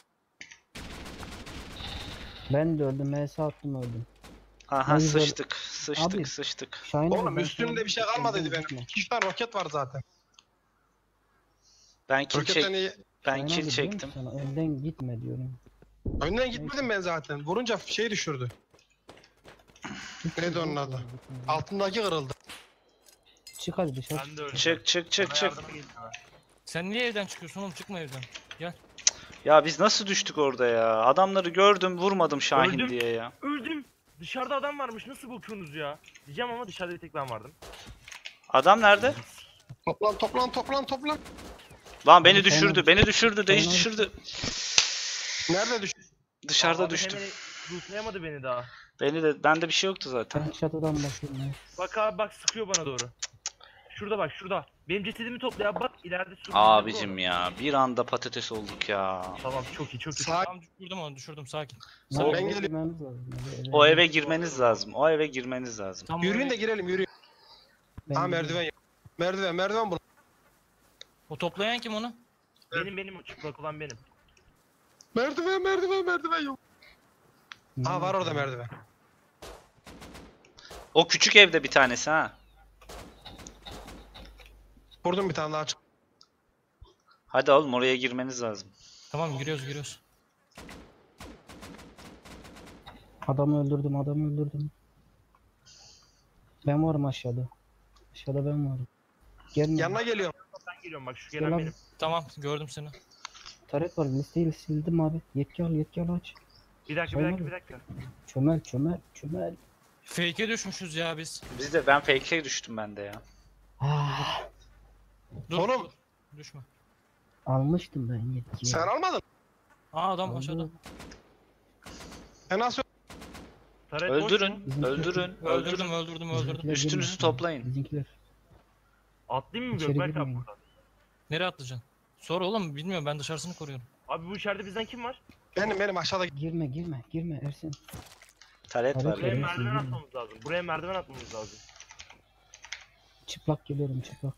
Speaker 4: Ben de öldüm, M S attım öldüm.
Speaker 2: Aha
Speaker 4: Ne güzel.
Speaker 2: sıçtık. Sıçtık
Speaker 4: Abi.
Speaker 2: sıçtık.
Speaker 4: Şahin abi,
Speaker 3: Oğlum
Speaker 4: ben
Speaker 3: üstümde
Speaker 4: sana-
Speaker 3: bir şey kalmadıydı
Speaker 4: Öldüm,
Speaker 3: benim.
Speaker 4: gitme.
Speaker 3: İki üç tane roket var zaten.
Speaker 2: Ben kill
Speaker 3: Roketten
Speaker 2: çek
Speaker 3: iyi.
Speaker 2: ben
Speaker 4: Şahin
Speaker 2: kill
Speaker 4: abi, diyorum
Speaker 2: çektim.
Speaker 4: Sana, önden gitme diyorum.
Speaker 3: Önden gitmedim ben zaten. Vurunca şey düşürdü. Neydi onun adı? Altındaki kırıldı.
Speaker 4: Çık hadi dışarı.
Speaker 5: Ben de öldüm.
Speaker 2: Çık çık çık
Speaker 5: Bana
Speaker 2: çık.
Speaker 5: yardıma gelin ha.
Speaker 1: Sen niye evden çıkıyorsun oğlum? Çıkma evden.
Speaker 2: Ya biz nasıl düştük orada ya? Adamları gördüm vurmadım Şahin
Speaker 5: Öldüm.
Speaker 2: diye ya.
Speaker 5: Öldüm. Dışarıda adam varmış. Nasıl bakıyorsunuz ya? Diyeceğim ama dışarıda bir tek ben vardım.
Speaker 2: Adam nerede?
Speaker 3: Toplan toplan toplan toplan.
Speaker 2: Lan beni
Speaker 4: Abi,
Speaker 2: düşürdü.
Speaker 4: Şahin
Speaker 2: Beni düşürdü. Beni
Speaker 4: Şahin abi.
Speaker 2: düşürdü.
Speaker 3: Nerede düştü?
Speaker 2: Dışarıda
Speaker 5: Abi
Speaker 2: düştüm.
Speaker 5: hemen lootlayamadı beni daha.
Speaker 2: Beni de bende bir şey yoktu zaten.
Speaker 4: Ben çatıdan bakıyorum ya.
Speaker 5: Bak abi bak sıkıyor bana doğru. Şurada bak şurada. Benim cesedimi topla ya bak ileride sürü.
Speaker 2: Abicim ya bir anda patates olduk ya.
Speaker 5: Tamam çok iyi çok iyi.
Speaker 3: Sağ
Speaker 1: Tamam düşürdüm onu düşürdüm sakin.
Speaker 4: Ne
Speaker 3: Ben
Speaker 4: oldu?
Speaker 3: geliyorum.
Speaker 4: Girmemiz lazım. Eve-
Speaker 2: O
Speaker 4: eve-
Speaker 2: eve girmeniz lazım. O eve girmeniz lazım.
Speaker 1: Tamam,
Speaker 3: Yürüyün de
Speaker 1: oraya-
Speaker 3: girelim yürüyün.
Speaker 4: Ben
Speaker 3: Ha
Speaker 4: gidiyorum.
Speaker 3: merdiven yok. Merdiven merdiven bu.
Speaker 1: O toplayan kim onu?
Speaker 5: Benim benim o çıplak olan benim.
Speaker 3: Merdiven merdiven merdiven yok. Ha var orada merdiven.
Speaker 2: O küçük evde bir tanesi ha.
Speaker 3: Vurdum bir tane daha çık.
Speaker 2: Hadi oğlum oraya girmeniz lazım.
Speaker 1: Tamam giriyoruz giriyoruz.
Speaker 4: Adamı öldürdüm, adamı öldürdüm. Ben varım aşağıda. Aşağıda ben varım. Gelme.
Speaker 3: Yanına geliyorum.
Speaker 5: Ben geliyorum bak şu
Speaker 4: Gel
Speaker 5: gelen
Speaker 4: abi.
Speaker 5: benim.
Speaker 1: Tamam gördüm seni.
Speaker 4: Taret var, listeyi sildim abi. Yetki al, yetki al aç.
Speaker 5: Bir dakika bir dakika bir dakika.
Speaker 4: Çömel, çömel, çömel.
Speaker 1: Fake'e düşmüşüz ya biz.
Speaker 2: Biz de ben fake'e düştüm ben de ya.
Speaker 4: Ah,
Speaker 1: Dur,
Speaker 3: Oğlum.
Speaker 1: dur, düşme.
Speaker 4: almıştım ben yetkiyi.
Speaker 3: Sen almadın.
Speaker 1: Aa adam
Speaker 4: Aldım.
Speaker 1: aşağıda.
Speaker 3: Sen nasıl?
Speaker 5: Taret boş mu?
Speaker 2: Öldürün,
Speaker 4: Bizimki-
Speaker 2: öldürün,
Speaker 1: Öldürdüm
Speaker 2: öldürün.
Speaker 1: öldürdüm öldürdüm.
Speaker 4: Bizimkiler
Speaker 2: Üstünüzü
Speaker 4: girmesin.
Speaker 2: toplayın.
Speaker 4: Bizimkiler.
Speaker 5: Atlayayım mı
Speaker 4: İçeri
Speaker 5: Gökberk abi
Speaker 4: girmeyin.
Speaker 5: buradan?
Speaker 1: Nereye atlayacaksın? Sor oğlum bilmiyorum ben dışarısını koruyorum.
Speaker 5: Abi bu içeride bizden kim var?
Speaker 3: Benim benim aşağıda.
Speaker 4: Girme, girme, girme Ersin.
Speaker 2: Taret var
Speaker 4: Taret
Speaker 5: Buraya
Speaker 2: ya.
Speaker 4: var.
Speaker 5: merdiven
Speaker 4: Girme.
Speaker 5: atmamız lazım. Buraya merdiven atmamız lazım.
Speaker 4: Çıplak geliyorum, çıplak.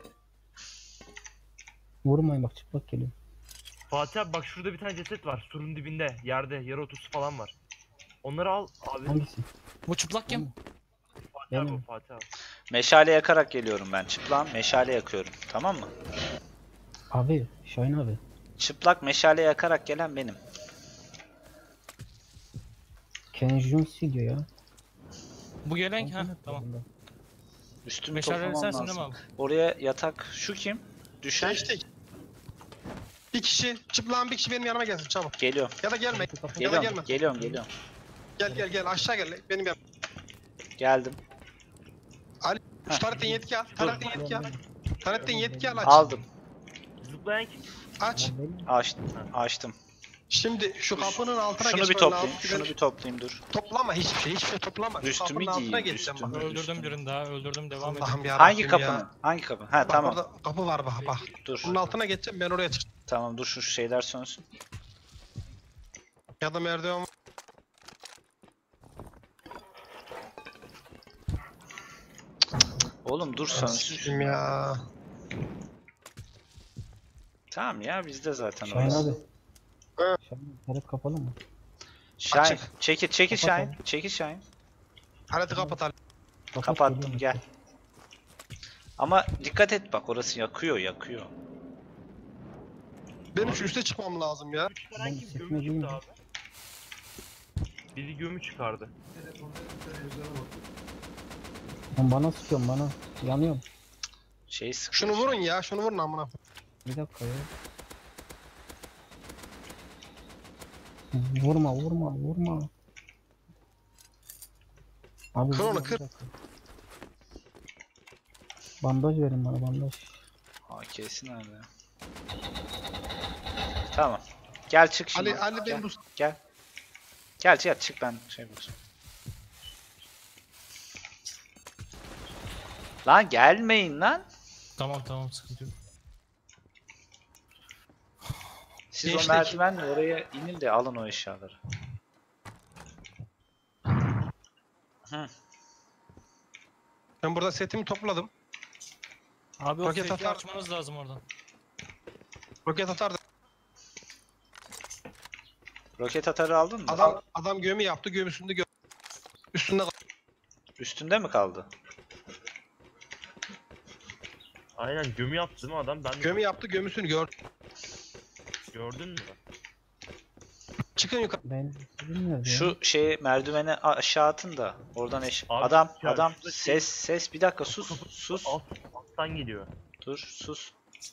Speaker 4: Vurmayın bak, çıplak geliyorum.
Speaker 5: Fatih abi bak şurada bir tane ceset var. Surun dibinde. Yerde. Yarı otusu falan var. Onları al abi.
Speaker 4: Hangisi?
Speaker 1: Bu çıplak kim?
Speaker 5: Fatih abi
Speaker 4: Benim.
Speaker 5: o Fatih abi.
Speaker 2: Meşale yakarak geliyorum ben. Çıplak meşale yakıyorum. Tamam mı?
Speaker 4: Abi, Şahin abi.
Speaker 2: Çıplak meşale yakarak gelen benim.
Speaker 4: Kenjun siliyor ya.
Speaker 1: Bu gelen ha
Speaker 4: Internet
Speaker 1: tamam.
Speaker 4: tarafında.
Speaker 2: Üstümü
Speaker 1: Meşaleleri
Speaker 2: toplamam
Speaker 1: sensin değil mi
Speaker 2: lazım.
Speaker 1: abi?
Speaker 2: Oraya yatak. Şu kim? Düşen.
Speaker 3: Geçtik. Bir kişi çıplağın bir kişi benim yanıma gelsin çabuk.
Speaker 2: Geliyorum.
Speaker 3: Ya da gelme. Ya da
Speaker 2: Geliyorum.
Speaker 3: gelme.
Speaker 2: Geliyorum. Geliyorum.
Speaker 3: Gel gel gel aşağı gel. Benim yanıma.
Speaker 2: Geldim.
Speaker 3: Şu Taret'ten yetki al. Taret'ten yetki al. Taret'ten yetki al aç.
Speaker 2: Aldım.
Speaker 5: Zıplayan kim?
Speaker 3: Aç.
Speaker 4: Ben benim.
Speaker 2: Açtım. Açtım.
Speaker 3: Şimdi şu kapının altına
Speaker 2: Şunu bir
Speaker 3: geçmen
Speaker 2: toplayayım.
Speaker 3: lazım.
Speaker 2: Şunu bir toplayayım dur.
Speaker 3: Toplama hiçbir şey. Hiçbir şey toplama. Şu
Speaker 2: Üstümü
Speaker 3: kapının altına
Speaker 2: giyeyim,
Speaker 3: geçeceğim
Speaker 2: üstümü.
Speaker 3: bak.
Speaker 1: Öldürdüm birini daha öldürdüm devam et.
Speaker 3: Allah'ım ya.
Speaker 2: Hangi kapının? Hangi kapı? Ha
Speaker 3: Bak
Speaker 2: tamam.
Speaker 3: orada kapı var bak bak.
Speaker 2: Dur.
Speaker 3: Bunun altına geçeceğim ben oraya çıkacağım.
Speaker 2: Tamam dur şu şeyler sönsün.
Speaker 3: Ya da merdiven var.
Speaker 2: Oğlum dur sönsün.
Speaker 3: Kim ya?
Speaker 2: Tamam ya bizde zaten
Speaker 4: Şahin
Speaker 2: orası.
Speaker 4: abi.
Speaker 3: Evet.
Speaker 4: Şahin, taret kapalı mı?
Speaker 2: Şahin.
Speaker 3: Açık.
Speaker 2: Çekil çekil
Speaker 4: Kapat
Speaker 2: Şahin. Çekil Şahin.
Speaker 3: Taret'i kapat Ali.
Speaker 4: Kapat,
Speaker 2: Kapattım
Speaker 4: geliyorum.
Speaker 2: gel. Ama dikkat et bak orası yakıyor yakıyor.
Speaker 3: Benim şu üste çıkmam lazım ya.
Speaker 5: Gömü çıkaran
Speaker 4: Ben
Speaker 5: kim?
Speaker 4: sekme
Speaker 5: Gömü
Speaker 4: değilim.
Speaker 5: çıktı abi. Biri gömü çıkardı.
Speaker 4: Lan bana sıkıyorsun bana. Yanıyorum.
Speaker 2: Şey sık.
Speaker 3: Şunu vurun ya. Şunu vurun amına.
Speaker 4: Bir dakika ya. Vurma, vurma, vurma. Abi
Speaker 3: Kır onu,
Speaker 4: vurma,
Speaker 3: kır.
Speaker 4: bir dakika. Bandaj verin bana, bandaj.
Speaker 2: Ha kesin abi. Tamam. Gel çık şimdi.
Speaker 3: Ali Ali
Speaker 2: gel.
Speaker 3: benim bu
Speaker 2: Gel. Gel gel çık ben şey bakayım. Lan gelmeyin lan.
Speaker 1: Tamam tamam sıkıntı yok.
Speaker 2: Siz
Speaker 3: Geçtik.
Speaker 2: o merdivenle oraya inin de alın o eşyaları. Hı.
Speaker 3: ben burada setimi topladım.
Speaker 1: Abi o
Speaker 3: Roket
Speaker 1: fake'i
Speaker 3: atar.
Speaker 1: açmanız lazım oradan.
Speaker 3: Roket atardı.
Speaker 2: Roket atarı aldın mı?
Speaker 3: Adam adam gömü yaptı. Gömüsünde gö üstünde kal-
Speaker 2: Üstünde mi kaldı?
Speaker 5: Aynen gömü yaptı değil mi adam? Ben de
Speaker 3: gömü yaptı. Gömüsünü gör.
Speaker 5: gördün mü?
Speaker 3: Çıkın yukarı.
Speaker 4: Ben bilmiyorum ya.
Speaker 2: Şu şeyi merdivene a- aşağı atın da oradan eş.
Speaker 5: Abi,
Speaker 2: Adam
Speaker 5: ya
Speaker 2: adam
Speaker 5: şurada şey-
Speaker 2: ses ses bir dakika sus sus.
Speaker 5: Alt, alttan geliyor.
Speaker 2: Dur sus.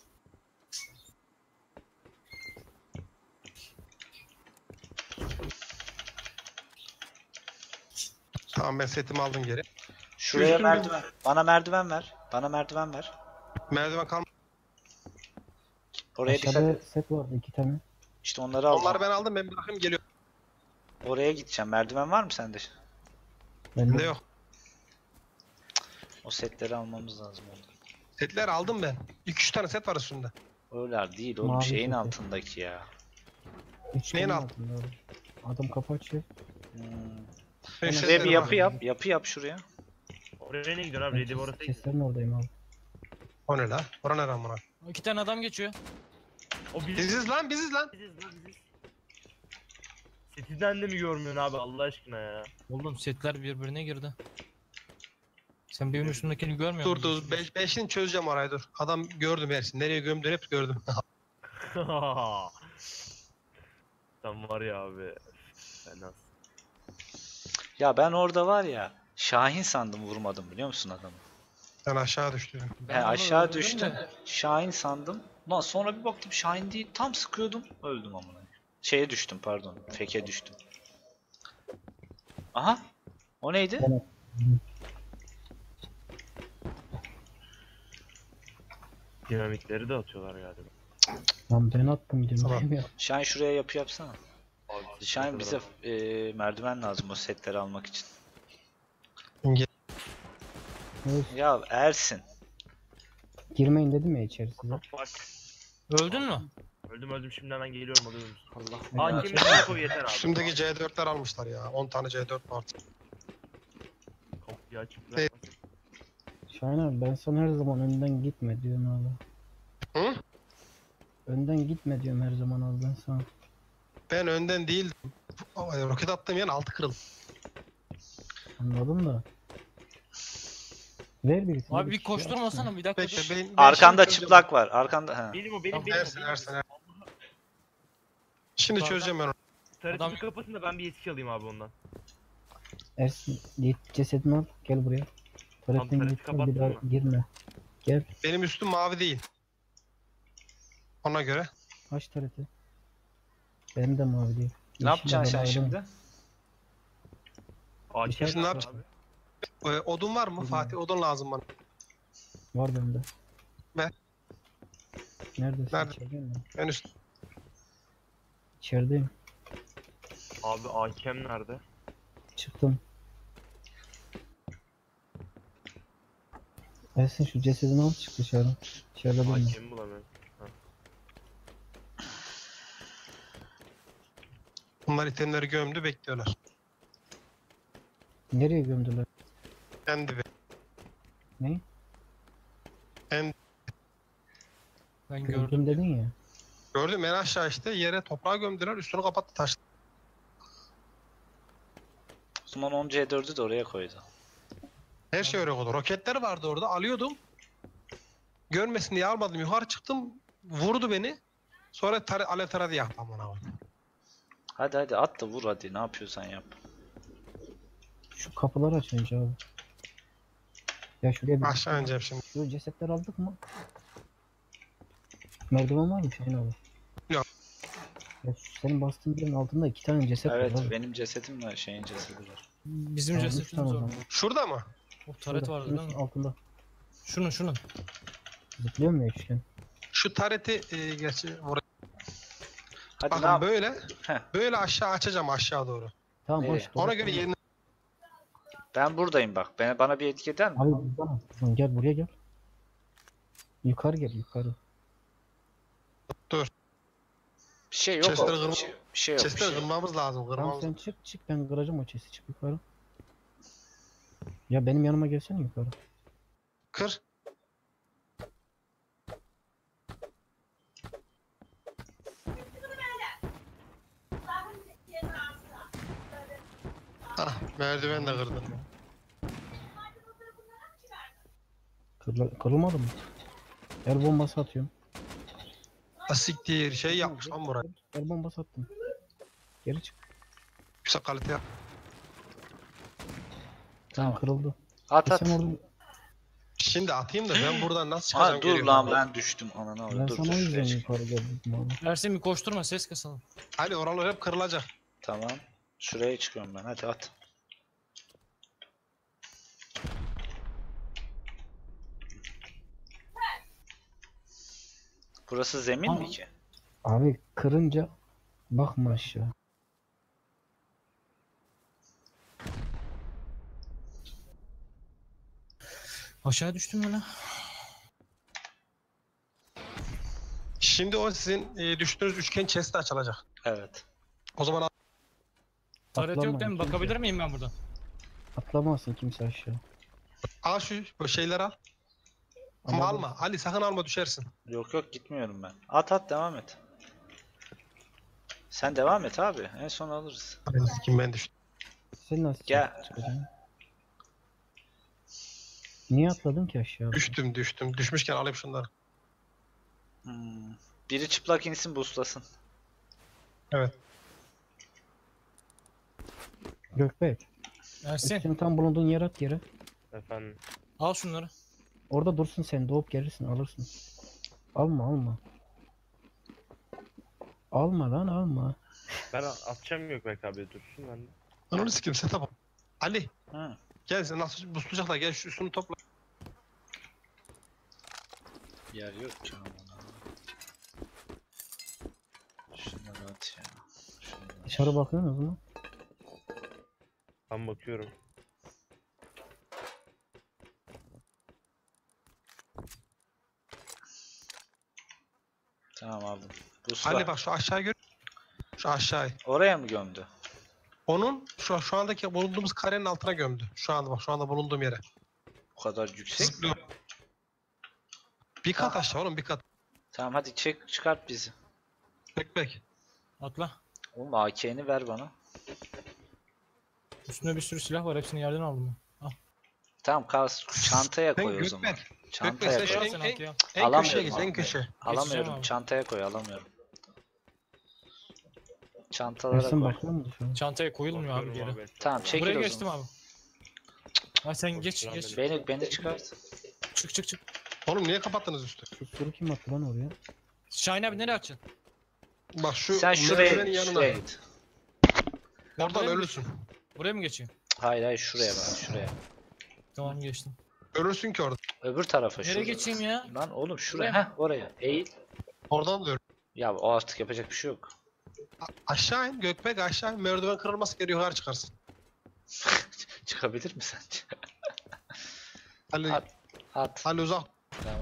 Speaker 3: Tamam ben setimi aldım geri.
Speaker 2: Şuraya
Speaker 3: Üstünde-
Speaker 2: merdiven. Bana merdiven ver. Bana merdiven ver.
Speaker 3: Merdiven kalmadı.
Speaker 2: Oraya dikkat
Speaker 4: Aşağıda
Speaker 2: et.
Speaker 4: set vardı iki tane.
Speaker 2: İşte onları al.
Speaker 3: Onları ben aldım. Ben bırakayım geliyorum.
Speaker 2: Oraya gideceğim. Merdiven var mı sende?
Speaker 4: Ben
Speaker 3: Ne
Speaker 4: de
Speaker 3: yok.
Speaker 2: O setleri almamız lazım orada.
Speaker 3: Setler aldım ben. iki üç tane set var üstünde.
Speaker 2: Öyle değil oğlum.
Speaker 4: Mavi
Speaker 2: Şeyin
Speaker 4: seti.
Speaker 2: altındaki ya.
Speaker 4: üçgenin
Speaker 3: Neyin
Speaker 4: altında abi. Adam kapı açıyor.
Speaker 2: Hmm.
Speaker 3: Ben
Speaker 4: Şuraya
Speaker 2: Şuraya
Speaker 3: setleri
Speaker 2: bir
Speaker 3: var.
Speaker 2: yapı yap. Yapı yap şuraya.
Speaker 5: Oraya ne gidiyorsun abi?
Speaker 4: Ben
Speaker 5: Ready orası
Speaker 4: chest-
Speaker 5: gidiyor.
Speaker 4: chestlerin oradayım abi.
Speaker 3: O ne la? Ora ne lan buna?
Speaker 1: İki tane adam geçiyor.
Speaker 5: O biziz.
Speaker 3: Biziz lan biziz lan.
Speaker 5: Biziz lan biziz. City'den de mi görmüyorsun abi Allah aşkına ya?
Speaker 1: Oğlum setler birbirine girdi. Sen benim üstümdekini görmüyor
Speaker 3: Dur
Speaker 1: musun?
Speaker 3: dur. Beş, beşini çözeceğim orayı dur. Adam gördüm Ersin. Nereye gömdüğünü hep gördüm.
Speaker 5: Sen var ya abi. Fena.
Speaker 2: Ya ben orada var ya. Şahin sandım vurmadım biliyor musun adamı?
Speaker 3: Ben aşağı düştüm.
Speaker 1: Ben
Speaker 2: He,
Speaker 1: onu
Speaker 2: aşağı
Speaker 1: öldürdüm
Speaker 2: düştüm.
Speaker 1: de.
Speaker 2: Şahin sandım. Lan sonra bir baktım Şahin değil. Tam sıkıyordum. Öldüm amına. Şeye düştüm pardon. Feke düştüm. Aha. O neydi?
Speaker 4: Evet.
Speaker 5: Dinamitleri de atıyorlar galiba.
Speaker 4: Lan ben attım diyorum.
Speaker 3: Tamam.
Speaker 4: Ya.
Speaker 2: Şahin şuraya yapı yapsana.
Speaker 5: Abi,
Speaker 2: Şahin
Speaker 5: ne
Speaker 2: bize
Speaker 5: kadar
Speaker 2: e, merdiven lazım o setleri almak için.
Speaker 4: Evet,
Speaker 2: Ya Ersin.
Speaker 4: girmeyin dedim ya içeri size.
Speaker 5: Bak.
Speaker 1: Öldün mü?
Speaker 5: Öldüm öldüm şimdi hemen geliyorum alıyorum.
Speaker 2: Allah
Speaker 4: Ya,
Speaker 5: Hakimi de koy yeter abi.
Speaker 3: Üstümdeki C dörtler almışlar ya. on tane C dört var.
Speaker 5: Kapıyı açıp
Speaker 3: Evet.
Speaker 5: bırakmasın.
Speaker 4: Şahin abi ben sana her zaman önden gitme diyorum abi.
Speaker 3: Hı?
Speaker 4: Önden gitme diyorum her zaman abi ben sana.
Speaker 3: Ben önden değildim. Roket attığım yer altı kırıldı.
Speaker 4: Anladım da. Ver birisine.
Speaker 1: Abi bir
Speaker 4: kişi yapsın.
Speaker 1: koşturmasana bir dakika.
Speaker 3: Bekle
Speaker 1: dur.
Speaker 3: ben, ben
Speaker 2: Arkanda
Speaker 3: şimdi çözeceğim.
Speaker 2: çıplak var. Arkanda ha.
Speaker 5: Benim o benim
Speaker 3: Tamam,
Speaker 5: benim o
Speaker 3: Ersin,
Speaker 5: benim.
Speaker 3: Ersin, Ersin. Şimdi
Speaker 1: Yukarıdan-
Speaker 3: çözeceğim ben onu.
Speaker 5: Tarıtı
Speaker 1: Adam-
Speaker 5: bir kapatın da ben bir yetki alayım abi ondan.
Speaker 4: Ersin git cesedini al gel buraya. Tuvaletten
Speaker 5: tarafı
Speaker 4: git bir
Speaker 5: kapattın
Speaker 4: daha
Speaker 5: mı?
Speaker 4: girme. Gel
Speaker 3: Benim üstüm mavi değil. Ona göre.
Speaker 4: aç tuvaleti. Benim de mavi değil.
Speaker 2: Ne
Speaker 4: Yeşil
Speaker 2: yapacaksın sen
Speaker 4: adam
Speaker 2: şimdi?
Speaker 4: aldım.
Speaker 5: Hakim
Speaker 4: Şimdi
Speaker 3: ne
Speaker 5: nerede
Speaker 3: yapacağım?
Speaker 5: abi?
Speaker 3: Ee, odun var mı
Speaker 4: Bilmiyorum.
Speaker 3: Fatih? Odun lazım bana.
Speaker 4: Var bende.
Speaker 3: Ver.
Speaker 4: Neredesin?
Speaker 3: Nerede?
Speaker 4: İçeride mi?
Speaker 3: Ben üst.
Speaker 4: İçerideyim.
Speaker 5: Abi hakem nerede?
Speaker 4: Çıktım. Ersin şu cesedini al çık dışarı. İçeride durma.
Speaker 5: Hakemi bulamıyorum.
Speaker 3: Bunlar itemleri gömdü bekliyorlar.
Speaker 4: Nereye gömdüler?
Speaker 3: Kendi be.
Speaker 4: Ne?
Speaker 3: En
Speaker 1: Ben
Speaker 4: Gördüm
Speaker 1: gördüm.
Speaker 4: dedin ya.
Speaker 3: gördüm en aşağı işte yere toprağı gömdüler üstünü kapattı taş.
Speaker 2: O zaman on C dördü de oraya koydu.
Speaker 3: Her şey öyle oldu. Roketler vardı orada alıyordum. Görmesin diye almadım yukarı çıktım. Vurdu beni. Sonra tar alev taradı yaktı amına koyayım.
Speaker 2: Hadi hadi at da vur hadi. Ne yapıyorsan yap.
Speaker 4: Şu kapıları aç önce abi. Ya şuraya bir
Speaker 3: Aşağı ineceğim şimdi.
Speaker 4: şu cesetleri aldık mı? Merdiven var mı Şahin abi?
Speaker 3: Yok.
Speaker 4: Ya şu senin bastığın yerin altında iki tane ceset
Speaker 2: Evet
Speaker 4: var abi.
Speaker 2: benim cesetimle şeyin cesedi var.
Speaker 1: Bizim
Speaker 4: Tamam, üç tane
Speaker 1: cesetimiz
Speaker 4: o
Speaker 1: orada.
Speaker 4: zaman.
Speaker 3: Şurada mı?
Speaker 1: O taret
Speaker 4: Şurada,
Speaker 1: vardı
Speaker 4: şunun
Speaker 1: değil mi?
Speaker 4: altında.
Speaker 1: Şunun şunun.
Speaker 4: Zıplıyor mu ya üçgen?
Speaker 3: Şu tareti e, gerçi vur.
Speaker 2: Hadi ne
Speaker 3: Bakın
Speaker 2: yap?
Speaker 3: böyle.
Speaker 2: Heh.
Speaker 3: Böyle aşağı açacağım aşağı doğru.
Speaker 4: Tamam
Speaker 2: Nereye?
Speaker 4: boş.
Speaker 3: Ona
Speaker 4: doğru.
Speaker 3: göre yerini
Speaker 2: Ben buradayım bak. Bana, bana bir etki eder mi?
Speaker 4: Abi buradan mı? Gel buraya gel. Yukarı gel yukarı.
Speaker 2: Bir şey yok
Speaker 3: Chestleri
Speaker 2: orada. Bir
Speaker 3: kırma-
Speaker 2: şey, bir şey yok. Bir
Speaker 3: chestleri
Speaker 2: şey yok.
Speaker 3: kırmamız lazım.
Speaker 4: Tamam
Speaker 3: Kırmamız.
Speaker 4: sen çık çık ben kıracağım o chest'i çık yukarı. Ya benim yanıma gelsene yukarı.
Speaker 3: Kır. Ah merdiven de kırdın.
Speaker 4: Kırla, kırılmadı mı? El bombası atıyorum.
Speaker 3: Asiktir şey yapmış lan buraya.
Speaker 4: El bombası attım. Geri çık.
Speaker 3: Yüksek kalite yap.
Speaker 4: Tamam
Speaker 2: Tamam.
Speaker 4: kırıldı.
Speaker 2: At
Speaker 4: E
Speaker 2: at.
Speaker 4: sen orada
Speaker 3: Şimdi atayım da ben buradan nasıl çıkacağım?
Speaker 2: Ha dur
Speaker 3: geliyorum.
Speaker 2: lan ben düştüm ananı
Speaker 4: ben
Speaker 2: avradım. Dur
Speaker 4: sana
Speaker 2: dur
Speaker 4: o
Speaker 2: şuraya
Speaker 4: yüzden
Speaker 2: çık.
Speaker 4: yukarı geldim abi.
Speaker 1: Ersin bir koşturma ses kasalım.
Speaker 3: Hadi oralar hep kırılacak.
Speaker 2: Tamam. Şuraya çıkıyorum ben. Hadi at. Burası zemin mi ki?
Speaker 4: Abi kırınca bakma aşağı.
Speaker 1: Aşağı düştüm mü lan?
Speaker 3: Şimdi o sizin e, düştüğünüz üçgen chest'e açılacak.
Speaker 2: Evet.
Speaker 3: O zaman
Speaker 1: Taret yok
Speaker 4: Atlama,
Speaker 1: değil mi?
Speaker 4: kimse.
Speaker 1: Bakabilir miyim ben buradan?
Speaker 4: Atlamasın kimse aşağı.
Speaker 3: al şu bu şeyleri al. Ama
Speaker 4: Ama
Speaker 3: alma. Ali sakın alma, düşersin.
Speaker 2: Yok yok, gitmiyorum ben. At at, devam et. Sen devam et abi. En son alırız.
Speaker 3: Kim ben düştüm.
Speaker 4: Sen nasıl
Speaker 2: Gel.
Speaker 4: çıkacaksın? Niye atladın ki aşağı?
Speaker 3: Düştüm düştüm. Düşmüşken alayım şunları.
Speaker 2: Hmm. Biri çıplak insin, boostlasın.
Speaker 3: Evet.
Speaker 4: Gökbek.
Speaker 1: Ersin
Speaker 4: Üstünü tam bulunduğun yere at yere.
Speaker 5: Efendim.
Speaker 1: al şunları.
Speaker 4: Orada dursun, sen doğup gelirsin alırsın. Alma alma. Alma lan alma.
Speaker 5: Ben a- atacağım Gökberk abi, dursun ben de.
Speaker 3: Ben onu sikeyim, set up. Ali
Speaker 2: Hı.
Speaker 3: gel, sen nasıl buslayacaklar, gel şu üstünü topla.
Speaker 2: Yer yok ki ama. Şunları at ya. Şunları.
Speaker 4: Dışarı bakıyorsunuz mu?
Speaker 5: Ben bakıyorum.
Speaker 2: Tamam, aldım. Boostla.
Speaker 3: Ali bak şu aşağı gör. Şu aşağıyı.
Speaker 2: Oraya mı gömdü?
Speaker 3: Onun şu, şu andaki bulunduğumuz karenin altına gömdü. Şu anda bak, şu anda bulunduğum yere.
Speaker 2: Bu kadar yüksek mi?
Speaker 3: Zıplıyor. Bir kat aşağı oğlum, bir kat.
Speaker 2: Tamam hadi çek, çıkart bizi.
Speaker 3: Bek bek.
Speaker 1: Atla.
Speaker 2: Oğlum A K'ni ver bana.
Speaker 1: Üstünde bir sürü silah var. Hepsini yerden aldım ben.
Speaker 2: Tamam, kas çantaya
Speaker 3: Sen
Speaker 2: koy o zaman.
Speaker 3: Gökberk.
Speaker 2: Çantaya
Speaker 3: Gökberk, sen
Speaker 2: koy.
Speaker 3: şu
Speaker 1: Sen
Speaker 3: en,
Speaker 1: at
Speaker 3: en,
Speaker 1: ya.
Speaker 3: en
Speaker 2: Alamıyorum
Speaker 3: köşeye git,
Speaker 2: abi.
Speaker 3: en köşeye.
Speaker 2: Alamıyorum.
Speaker 1: abi.
Speaker 2: Çantaya koy, alamıyorum. Çantalara
Speaker 4: Ersin
Speaker 2: koy.
Speaker 4: bakıyor musun şu an?
Speaker 1: Çantaya koyulmuyor abi
Speaker 5: Bakıyorum
Speaker 1: geri.
Speaker 5: abi.
Speaker 2: Tamam, çekil
Speaker 1: Buraya
Speaker 2: o
Speaker 1: geçtim
Speaker 2: zaman.
Speaker 1: abi. Ha sen geç
Speaker 5: Bakıyorum
Speaker 1: geç.
Speaker 5: ben.
Speaker 2: Beni beni çıkart.
Speaker 1: Çık çık çık.
Speaker 3: Oğlum niye kapattınız üstü?
Speaker 4: Şu sürü kim attı lan oraya?
Speaker 1: Şahin abi nereye açacaksın?
Speaker 3: Bak şu
Speaker 2: Sen şuraya,
Speaker 3: merdivenin yanına.
Speaker 2: şuraya git.
Speaker 3: Oradan
Speaker 1: buraya mı
Speaker 3: ölürsün.
Speaker 1: Buraya mı geçeyim?
Speaker 2: Hayır hayır, şuraya bak, şuraya.
Speaker 1: Tamam geçtim.
Speaker 3: Ölürsün ki orada.
Speaker 2: Öbür tarafa,
Speaker 1: Nereye
Speaker 2: şuraya.
Speaker 1: geçeyim ya?
Speaker 2: Lan oğlum
Speaker 1: Buraya
Speaker 2: şuraya. Heh, oraya. Eğil.
Speaker 3: Oradan da ölürsün.
Speaker 2: Ya o artık yapacak bir şey yok.
Speaker 3: A- aşağı in Gökbek, aşağı in. Merdiven kırılması gerekiyor, yukarı çıkarsın.
Speaker 2: Çıkabilir mi sence?
Speaker 3: Ali,
Speaker 2: At. At.
Speaker 3: Ali uzak.
Speaker 2: Tamam.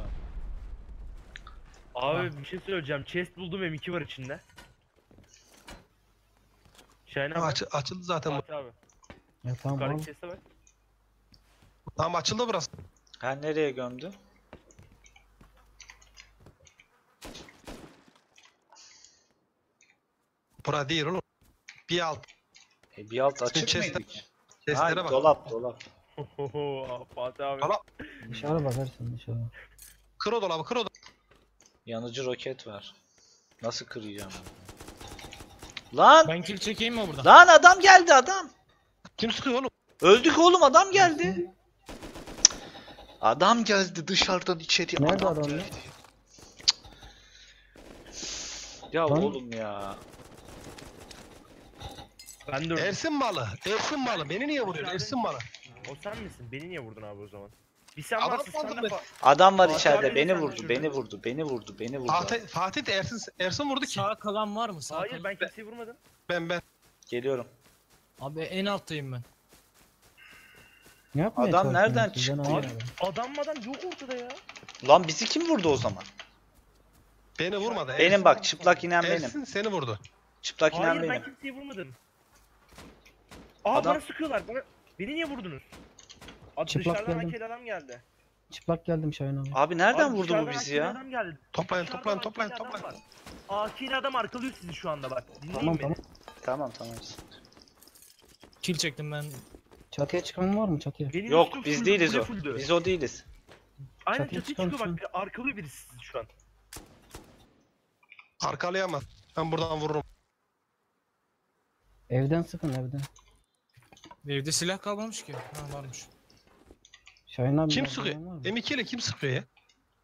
Speaker 5: Abi bir şey söyleyeceğim. Chest buldum, M iki var içinde. Şahin abi.
Speaker 3: Aç, açıldı zaten. bu.
Speaker 5: Fatih abi.
Speaker 4: Ya tamam al.
Speaker 5: Yukarıdaki chest'e bak.
Speaker 3: Tamam, açıldı burası.
Speaker 2: Ha, nereye gömdü?
Speaker 3: Bura değil oğlum. Bir alt.
Speaker 2: E, bir alt açık
Speaker 3: chest'e-
Speaker 2: mıydı?
Speaker 3: Chestlere
Speaker 2: Ha,
Speaker 3: bak.
Speaker 2: dolap dolap.
Speaker 5: Oho, Fatih abi.
Speaker 3: Dolap.
Speaker 4: Dışarı bakarsın dışarı.
Speaker 3: Kır o dolabı, kır o dolabı.
Speaker 2: Yanıcı roket var. Nasıl kıracağım? Lan!
Speaker 1: Ben kill çekeyim mi buradan?
Speaker 2: Lan adam geldi, adam.
Speaker 3: Kim sıkıyor oğlum?
Speaker 2: Öldük oğlum, adam geldi. Adam geldi dışarıdan içeriye.
Speaker 4: Nerede
Speaker 2: adam
Speaker 4: adam ya?
Speaker 2: geldi. Ya
Speaker 4: Lan.
Speaker 2: oğlum ya.
Speaker 5: Ben de öldüm.
Speaker 3: Ersin malı. Ersin malı. Beni niye vuruyorsun? Ersin malı.
Speaker 5: O sen misin? Beni niye vurdun abi o zaman? Bir sen
Speaker 3: Adam
Speaker 5: varsın, sen
Speaker 3: sandım
Speaker 5: de
Speaker 3: ben.
Speaker 5: fa-
Speaker 2: Adam var
Speaker 5: Fatih
Speaker 2: içeride,
Speaker 5: abi
Speaker 2: beni
Speaker 5: sen
Speaker 2: vurdu,
Speaker 5: düşürdün.
Speaker 2: beni vurdu, beni vurdu, beni vurdu.
Speaker 3: Fatih, Fatih de Ersin, Ersin vurdu ki.
Speaker 1: Sağ kalan var mı? Sağ
Speaker 5: Hayır,
Speaker 1: kalan.
Speaker 5: ben kimseyi vurmadım.
Speaker 3: Ben ben.
Speaker 2: Geliyorum.
Speaker 1: Abi en alttayım ben.
Speaker 4: Ne yapmaya
Speaker 2: Adam
Speaker 4: çalışıyorsun
Speaker 2: nereden
Speaker 4: siz? Ben
Speaker 2: çıktı?
Speaker 4: anlamadım.
Speaker 5: Adam adam yok ortada ya.
Speaker 2: Lan bizi kim vurdu o zaman?
Speaker 3: Beni vurmadı.
Speaker 2: Benim
Speaker 3: Ersin,
Speaker 2: bak, çıplak inen benim.
Speaker 3: Ersin seni vurdu.
Speaker 2: Çıplak inen
Speaker 5: Hayır, ben
Speaker 2: benim.
Speaker 5: kimseyi vurmadım. Aa
Speaker 2: Adam-
Speaker 5: bana sıkıyorlar. Bana... Beni niye vurdunuz? Abi
Speaker 4: Çıplak
Speaker 5: dışarıdan
Speaker 4: geldim.
Speaker 5: hakeli adam geldi.
Speaker 4: Çıplak geldim Şahin abi.
Speaker 2: Abi nereden
Speaker 5: Abi
Speaker 2: vurdu bu
Speaker 5: dışarıdan
Speaker 2: bizi
Speaker 5: hakeli
Speaker 2: ya?
Speaker 5: Adam geldi.
Speaker 3: Toplayın,
Speaker 5: Dışarıdan
Speaker 3: toplayın, toplayın,
Speaker 5: hakeli adam
Speaker 3: toplayın.
Speaker 5: var. Akili adam arkalıyor sizi şu anda bak. Dinleyin
Speaker 4: Tamam
Speaker 5: beni.
Speaker 4: tamam.
Speaker 2: Tamam tamam.
Speaker 1: Kill çektim ben.
Speaker 4: Çatıya çıkan var mı çatıya?
Speaker 5: Benim
Speaker 2: Yok,
Speaker 5: üstüm
Speaker 2: biz
Speaker 5: full,
Speaker 2: değiliz
Speaker 5: full
Speaker 2: o.
Speaker 5: fulldü.
Speaker 2: Biz o değiliz.
Speaker 5: Aynen
Speaker 4: Çatıya
Speaker 5: çatıya
Speaker 4: çıkan
Speaker 5: çıkıyor bak.
Speaker 4: kim?
Speaker 5: bir Arkalıyor birisi sizi şu an.
Speaker 3: Arkalayamaz. Ben buradan vururum.
Speaker 4: Evden sıkın evden.
Speaker 1: Evde silah kalmamış ki. Ha varmış.
Speaker 4: Şahin abi
Speaker 3: Kim
Speaker 4: merdiven
Speaker 3: sıkıyor?
Speaker 4: var mı?
Speaker 3: M iki ile kim sıkıyor ya?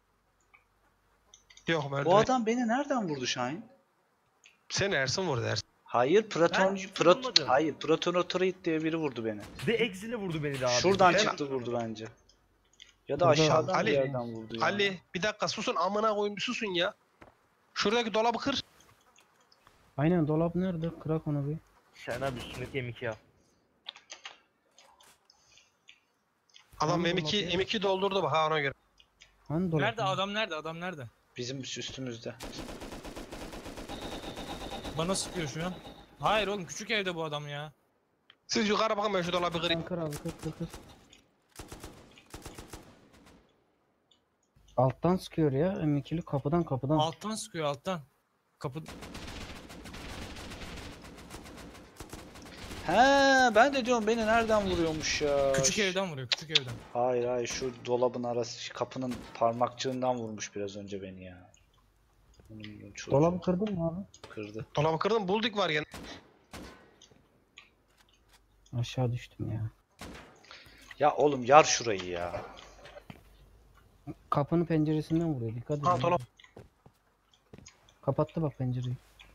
Speaker 3: Yok merdiven.
Speaker 2: Bu adam beni nereden vurdu Şahin?
Speaker 3: Seni Ersin vurdu Ersin.
Speaker 2: Hayır, Platon,
Speaker 5: hiç
Speaker 2: Prat
Speaker 5: vurmadım.
Speaker 2: hayır, Platonotorit diye biri vurdu beni.
Speaker 5: Ve Exil'e vurdu beni de abi.
Speaker 2: Şuradan
Speaker 3: Ben-
Speaker 2: çıktı vurdu bence. Ya da
Speaker 4: Burada
Speaker 2: aşağıdan
Speaker 3: Ali-
Speaker 2: bir yerden vurdu ya.
Speaker 3: Ali bir dakika susun, amına koyun bir susun ya. Şuradaki dolabı kır.
Speaker 4: Aynen dolap nerede? Kırak onu bir.
Speaker 5: Şahin abi üstündeki M ikiyi al.
Speaker 3: Adam
Speaker 4: Hangi
Speaker 3: M iki
Speaker 4: dolap ya?
Speaker 3: M iki doldurdu bak ha ona göre.
Speaker 4: Hani dolap?
Speaker 1: Nerede adam nerede adam nerede?
Speaker 2: Bizim üstümüzde.
Speaker 1: Bana sıkıyor şu an. Hayır oğlum küçük evde bu adam ya.
Speaker 3: Siz yukarı bakın ben şu dolabı kırayım.
Speaker 4: Kır abi kır kır kır. Alttan sıkıyor ya. M ikili kapıdan kapıdan.
Speaker 1: Alttan sıkıyor alttan. Kapı
Speaker 2: He, ben de diyorum beni nereden vuruyormuş ya.
Speaker 1: küçük
Speaker 2: Ş-
Speaker 1: evden vuruyor küçük evden.
Speaker 2: Hayır hayır, şu dolabın arası, şu kapının parmakçığından vurmuş biraz önce beni ya. Onun çocuğu
Speaker 4: Dolabı kırdın mı abi?
Speaker 2: kırdı.
Speaker 3: Dolabı kırdım bulduk var gene.
Speaker 4: Aşağı düştüm ya.
Speaker 2: Ya oğlum yar şurayı ya.
Speaker 4: Kapının penceresinden vuruyor. Dikkat edin.
Speaker 3: Ha dolap.
Speaker 4: Kapattı bak pencereyi.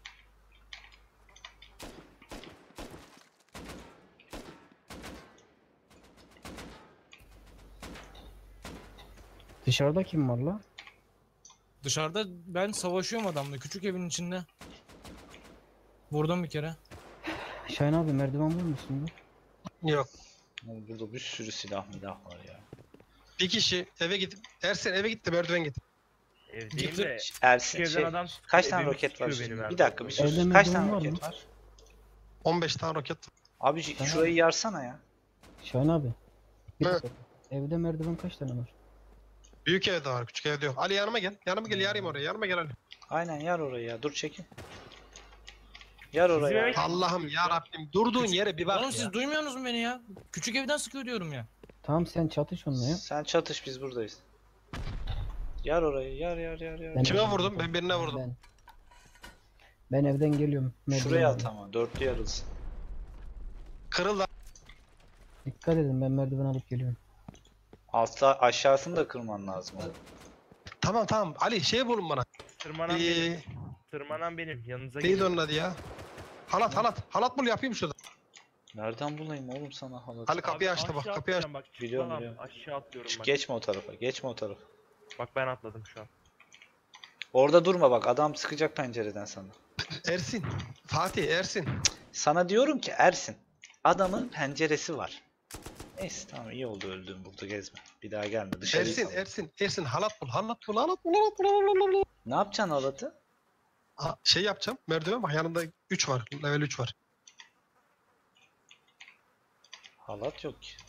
Speaker 4: Dışarıda kim var la?
Speaker 1: Dışarıda ben savaşıyorum adamla küçük evin içinde. Vurdum bir kere.
Speaker 4: Şahin abi merdiven var mı üstünde?
Speaker 3: Yok.
Speaker 2: Oğlum burada bir sürü silah milah var ya.
Speaker 3: Bir kişi eve gidip Ersin eve gitti merdiven gitti.
Speaker 5: Evdeyim
Speaker 1: Gitti.
Speaker 5: de
Speaker 2: Ersin
Speaker 5: evden
Speaker 2: şey,
Speaker 5: adam
Speaker 2: kaç
Speaker 5: sıkıyor,
Speaker 2: tane
Speaker 5: evimi
Speaker 2: roket var?
Speaker 5: sıkıyor benim
Speaker 2: Bir
Speaker 5: her
Speaker 2: dakika bir
Speaker 5: zaman.
Speaker 2: sus.
Speaker 4: Evde
Speaker 2: Kaç
Speaker 4: merdiven
Speaker 2: tane
Speaker 4: var
Speaker 2: roket
Speaker 4: mı?
Speaker 2: var?
Speaker 3: on beş tane roket.
Speaker 2: Abi
Speaker 4: Tamam.
Speaker 2: şurayı yarsana ya.
Speaker 4: Şahin abi. Bir
Speaker 3: Hı.
Speaker 4: dakika. Evde merdiven kaç tane var?
Speaker 3: Büyük evde var küçük evde yok. Ali yanıma gel. Yanıma gel yarayım oraya. Yanıma gel Ali.
Speaker 2: Aynen yar orayı ya. Dur çekin. Yar oraya.
Speaker 5: eve-
Speaker 3: Allah'ım ya Rabbim durduğun yere bir bak
Speaker 1: Oğlum
Speaker 3: ya.
Speaker 1: siz duymuyorsunuz mu beni ya? Küçük evden sıkıyor diyorum ya.
Speaker 4: Tamam sen çatış onunla ya.
Speaker 2: Sen çatış, biz buradayız. Yar orayı, yar yar yar yar.
Speaker 4: Ben-
Speaker 3: Kime vurdum? Ben birine vurdum.
Speaker 4: Ben, ben evden geliyorum.
Speaker 2: Şuraya
Speaker 4: merdiven
Speaker 2: at
Speaker 4: aldım.
Speaker 2: ama. Dörtlü yarılsın.
Speaker 3: Kırıldı.
Speaker 4: Dikkat edin ben merdiven alıp geliyorum.
Speaker 2: Altta aşağısını da kırman lazım. oğlum.
Speaker 3: Tamam tamam. Ali şey bulun bana.
Speaker 5: Tırmanan benim.
Speaker 3: Ee,
Speaker 5: Tırmanan benim. Yanınıza
Speaker 3: neydi
Speaker 5: geliyorum.
Speaker 3: onun adı ya? Halat halat. Halat bul yapayım şurada.
Speaker 2: Nereden bulayım oğlum sana halat?
Speaker 3: Ali kapıyı
Speaker 5: Abi
Speaker 3: açtı bak
Speaker 5: aşağı
Speaker 3: kapıyı açtı.
Speaker 5: atlayacağım bak.
Speaker 2: Biliyorum,
Speaker 5: Tamam,
Speaker 2: biliyorum.
Speaker 5: aşağı atlıyorum
Speaker 2: Çık,
Speaker 5: bak.
Speaker 2: geçme o tarafa, geçme o tarafa.
Speaker 5: Bak ben atladım şu an.
Speaker 2: Orada durma bak, adam sıkacak pencereden sana.
Speaker 3: Ersin. Fatih Ersin.
Speaker 2: Sana diyorum ki Ersin, adamın penceresi var. Neyse tamam, iyi oldu öldüğüm, burada gezme. Bir daha gelme dışarı.
Speaker 3: Ersin Ersin Ersin halat bul halat bul halat bul halat bul halat bul, halat bul.
Speaker 2: Ne yapacaksın halatı?
Speaker 3: Ha, şey yapacağım merdiven bak yanında üç var. Level üç var.
Speaker 2: Halat yok ki.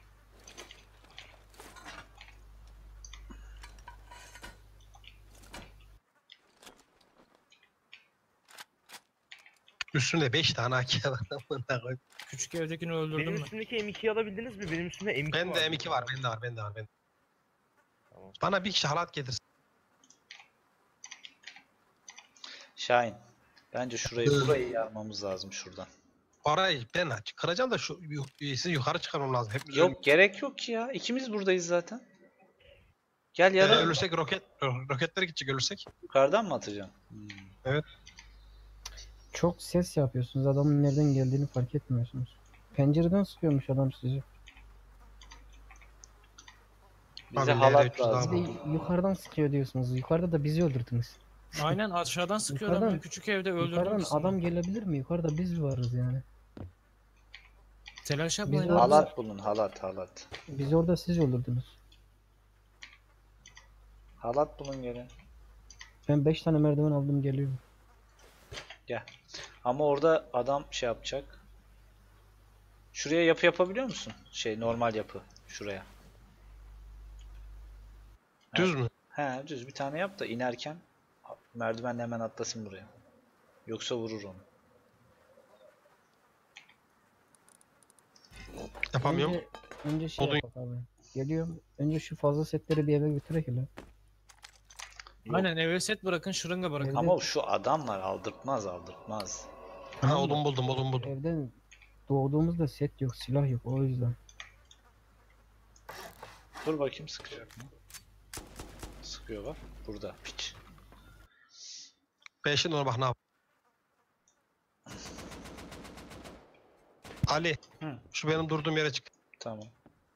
Speaker 3: Üstünde beş tane A K var.
Speaker 1: Küçük evdekini
Speaker 5: Benim
Speaker 1: öldürdüm ben.
Speaker 5: üstümdeki M ikiyi alabildiniz mi? Benim üstümde M iki var.
Speaker 3: Bende M iki var. Bende var. Bende var. Bende.
Speaker 5: Tamam.
Speaker 3: Bana bir kişi halat getirsin.
Speaker 2: Şahin, bence şurayı,
Speaker 3: Hı.
Speaker 2: burayı yarmamız lazım şuradan.
Speaker 3: Orayı ben aç. Kıracağım da şu yu- sizi yukarı çıkarmam lazım. Hep
Speaker 2: Yok gerek yok ki ya, ikimiz buradayız zaten. Gel
Speaker 3: Ee,
Speaker 2: yaralım.
Speaker 3: ölürsek roket roketlere gidecek ölürsek.
Speaker 2: Yukarıdan mı atacaksın? Hmm.
Speaker 4: Çok ses yapıyorsunuz. Adamın nereden geldiğini fark etmiyorsunuz. Pencereden sıkıyormuş adam sizi.
Speaker 2: Bize
Speaker 3: Abi,
Speaker 2: halat
Speaker 3: nereye uçtu
Speaker 2: lazım.
Speaker 4: Bir de yukarıdan sıkıyor diyorsunuz. Yukarıda da bizi öldürdünüz.
Speaker 1: Aynen aşağıdan sıkıyor adam.
Speaker 4: Yukarıdan-
Speaker 1: ya. Küçük evde öldürdüm.
Speaker 4: Yukarıdan
Speaker 1: ikisini.
Speaker 4: adam gelebilir mi? Yukarıda biz varız yani.
Speaker 1: Telaş
Speaker 4: Biz
Speaker 1: yapmayın.
Speaker 4: orada-
Speaker 1: abi.
Speaker 2: Halat bulun, halat halat.
Speaker 4: Biz orada siz öldürdünüz.
Speaker 2: Halat bulun gene.
Speaker 4: Ben beş tane merdiven aldım geliyorum.
Speaker 2: Ama orada adam şey yapacak. Şuraya yapı yapabiliyor musun? Şey, normal yapı. Şuraya.
Speaker 3: Düz mü?
Speaker 2: He, düz bir tane yap da inerken merdivenle hemen atlasın buraya. Yoksa vurur onu.
Speaker 3: Yapamıyorum.
Speaker 4: Önce, önce şey
Speaker 3: Odun-
Speaker 4: yapak abi. Geliyorum. Önce şu fazla setleri bir eve götürek hele.
Speaker 2: Yok.
Speaker 1: Aynen eve set bırakın şırınga bırakın.
Speaker 4: Evde-
Speaker 2: Ama şu adamlar aldırtmaz aldırtmaz.
Speaker 3: Ha odun buldum odun buldum.
Speaker 4: Evden doğduğumuzda set yok, silah yok o yüzden.
Speaker 2: Dur bakayım, sıkacak mı? Sıkıyor bak. Burada piç.
Speaker 3: Ben şimdi ona bak ne yap. Ali.
Speaker 2: Hı.
Speaker 3: Şu benim durduğum yere çık.
Speaker 2: Tamam.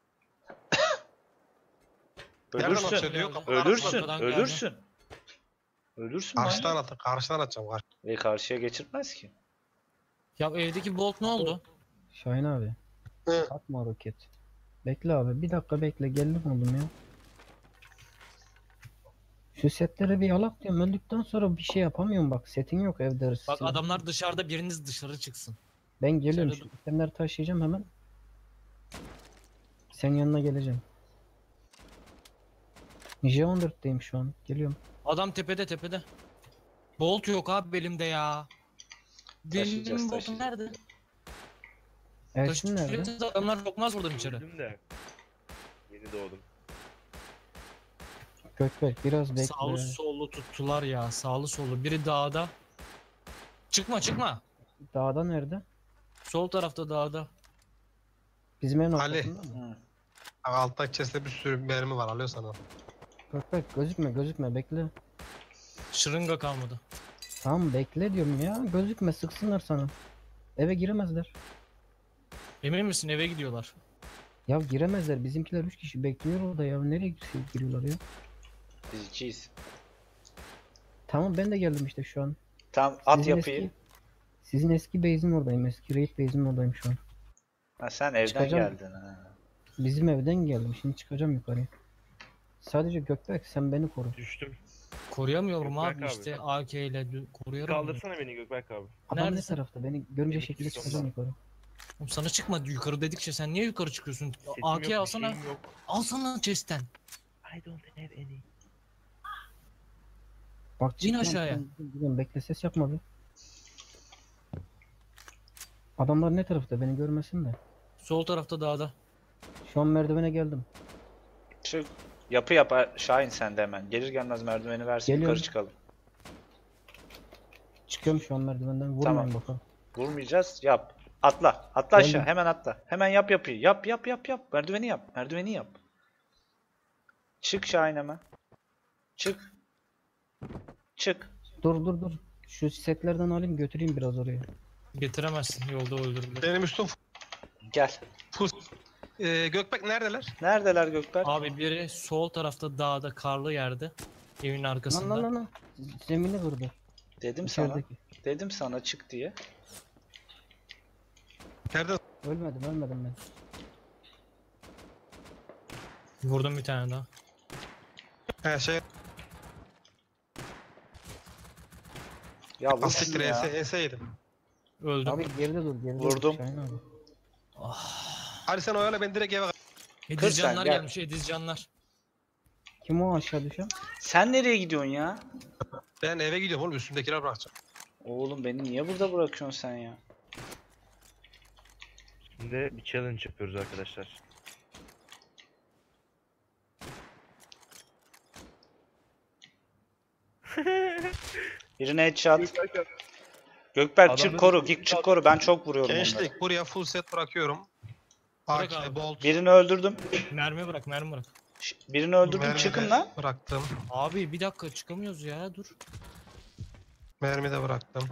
Speaker 3: Nereden
Speaker 2: Ölürsün.
Speaker 3: atıyor diyor. kapının
Speaker 2: Ölürsün.
Speaker 3: arasına-
Speaker 1: Arkadan
Speaker 2: Ölürsün. Ölürsün
Speaker 3: Karşıdan
Speaker 2: lan.
Speaker 3: at. Karşıdan atacağım. Karşı.
Speaker 2: Ve karşıya geçirtmez ki.
Speaker 1: Ya evdeki bolt ne oldu?
Speaker 4: Şahin abi.
Speaker 3: Hı.
Speaker 4: Atma roket. Bekle abi. Bir dakika bekle. Geldim oğlum ya. Şu setleri bir alak diyorum. Öldükten sonra bir şey yapamıyorum bak. Setin yok evde.
Speaker 1: Bak
Speaker 4: silah.
Speaker 1: adamlar dışarıda, biriniz dışarı çıksın.
Speaker 4: Ben geliyorum.
Speaker 1: İçeride
Speaker 4: Şu itemleri taşıyacağım hemen. Senin yanına geleceğim. J on dörtteyim şu an. Geliyorum.
Speaker 1: Adam tepede tepede. Bolt yok abi elimde ya.
Speaker 2: Taşıyacağız,
Speaker 1: Benim boltum
Speaker 2: taşıyacağız.
Speaker 1: nerede?
Speaker 4: Ersin nerede?
Speaker 1: Taşıyacağız, adamlar sokmaz buradan içeri.
Speaker 5: Öldüm de. Yeni doğdum.
Speaker 4: Gökberk biraz bekle.
Speaker 1: Sağlı sollu tuttular ya, sağlı sollu. Biri dağda. Çıkma çıkma.
Speaker 4: Dağda nerede?
Speaker 1: Sol tarafta dağda.
Speaker 4: Bizim evin
Speaker 3: Ali.
Speaker 4: ortasında mı?
Speaker 2: Hı.
Speaker 3: Abi alttaki chest'te bir sürü mermi var alıyor sana.
Speaker 4: Gökberk gözükme gözükme bekle.
Speaker 1: Şırınga kalmadı.
Speaker 4: Tamam bekle diyorum ya. Gözükme sıksınlar sana. Eve giremezler.
Speaker 1: Emin misin eve gidiyorlar?
Speaker 4: Ya giremezler. Bizimkiler üç kişi bekliyor orada ya. Nereye gir- giriyorlar ya?
Speaker 2: Biz ikiyiz.
Speaker 4: Tamam ben de geldim işte şu an.
Speaker 2: Tamam at
Speaker 4: Sizin
Speaker 2: yapıyı.
Speaker 4: eski, sizin eski base'in oradayım. Eski raid base'in oradayım şu an.
Speaker 2: Ha, sen evden
Speaker 4: Çıkacağım.
Speaker 2: geldin ha.
Speaker 4: Bizim evden geldim. Şimdi çıkacağım yukarıya. Sadece Gökberk sen beni koru.
Speaker 5: Düştüm.
Speaker 1: Koruyamıyorum
Speaker 5: Gökberk
Speaker 1: abi,
Speaker 5: abi.
Speaker 1: işte A K ile dü- koruyorum.
Speaker 5: Kaldırsana beni Gökberk abi.
Speaker 4: Adam ne
Speaker 1: Neredesin?
Speaker 4: tarafta? Beni görünce
Speaker 5: Benim
Speaker 4: şekilde
Speaker 5: sonunda.
Speaker 4: çıkacağım yukarı.
Speaker 1: Oğlum sana çıkma yukarı dedikçe sen niye yukarı çıkıyorsun?
Speaker 5: Setim
Speaker 1: A
Speaker 5: yok,
Speaker 1: K
Speaker 5: bir
Speaker 1: alsana.
Speaker 5: şeyim yok.
Speaker 1: Alsana chest'ten.
Speaker 5: I don't have any.
Speaker 4: Bak
Speaker 1: İn
Speaker 4: çıkacağım.
Speaker 1: aşağıya.
Speaker 4: Sen- Gidiyorum, bekle ses yapma bir. Adamlar ne tarafta? Beni görmesin de.
Speaker 1: Sol tarafta dağda.
Speaker 4: Şu an merdivene geldim.
Speaker 2: Çık. Yapı yap ha- Şahin sen de hemen. Gelir gelmez merdiveni versin
Speaker 4: Geliyorum.
Speaker 2: yukarı çıkalım.
Speaker 4: Çıkıyorum şu an merdivenden. Vurmayın
Speaker 2: Tamam.
Speaker 4: bakalım.
Speaker 2: Vurmayacağız. Yap. Atla. Atla
Speaker 4: Geldim.
Speaker 2: aşağı. Hemen atla. Hemen yap yapıyı. Yap yap yap yap. Merdiveni yap. Merdiveni yap. Çık Şahin hemen. Çık. Çık.
Speaker 4: Dur dur dur. Şu setlerden alayım götüreyim biraz oraya.
Speaker 1: Getiremezsin, yolda öldürürler.
Speaker 3: Benim üstüm
Speaker 2: Gel.
Speaker 3: full. Ee, Gökberk neredeler?
Speaker 2: Neredeler Gökberk?
Speaker 1: Abi biri sol tarafta dağda, karlı yerde. Evin
Speaker 4: Lan
Speaker 1: arkasında.
Speaker 4: lan lan lan. Zemini kırdı.
Speaker 2: Dedim sana.
Speaker 4: İçerideki.
Speaker 2: Dedim sana çık diye.
Speaker 3: Nerede?
Speaker 4: Ölmedim ölmedim ben.
Speaker 1: Vurdum bir tane daha.
Speaker 3: He şey.
Speaker 2: Ya vur
Speaker 3: Asiktir
Speaker 2: şunu ya.
Speaker 3: E S yedim.
Speaker 1: Öldüm.
Speaker 4: Abi geride dur geride
Speaker 2: Vurdum.
Speaker 4: dur. Şahin abi.
Speaker 3: Hadi sen oyala ben direkt eve
Speaker 1: Ediz
Speaker 2: Kır sen,
Speaker 1: canlar
Speaker 2: gel.
Speaker 1: gelmiş, Ediz canlar.
Speaker 4: Kim o aşağı düşen?
Speaker 2: Sen nereye gidiyorsun ya?
Speaker 3: Ben eve gidiyorum oğlum üstümdekileri bırakacağım.
Speaker 2: Oğlum beni niye burada bırakıyorsun sen ya?
Speaker 5: Şimdi bir challenge yapıyoruz arkadaşlar.
Speaker 2: Birine headshot. Gökberk
Speaker 5: Adamın
Speaker 2: çık koru.
Speaker 5: üstüne
Speaker 2: Git çık koru. Ben çok vuruyorum onları.
Speaker 3: Gençlik buraya full set bırakıyorum.
Speaker 1: Bırak
Speaker 3: A K,
Speaker 1: abi.
Speaker 3: bolt,
Speaker 2: Birini öldürdüm.
Speaker 1: Mermi bırak, mermi bırak.
Speaker 2: Ş- Birini öldürdüm.
Speaker 3: mermi
Speaker 2: Çıkın
Speaker 3: de
Speaker 2: lan.
Speaker 3: Bıraktım.
Speaker 1: Abi bir dakika çıkamıyoruz ya, dur.
Speaker 3: Mermi de bıraktım.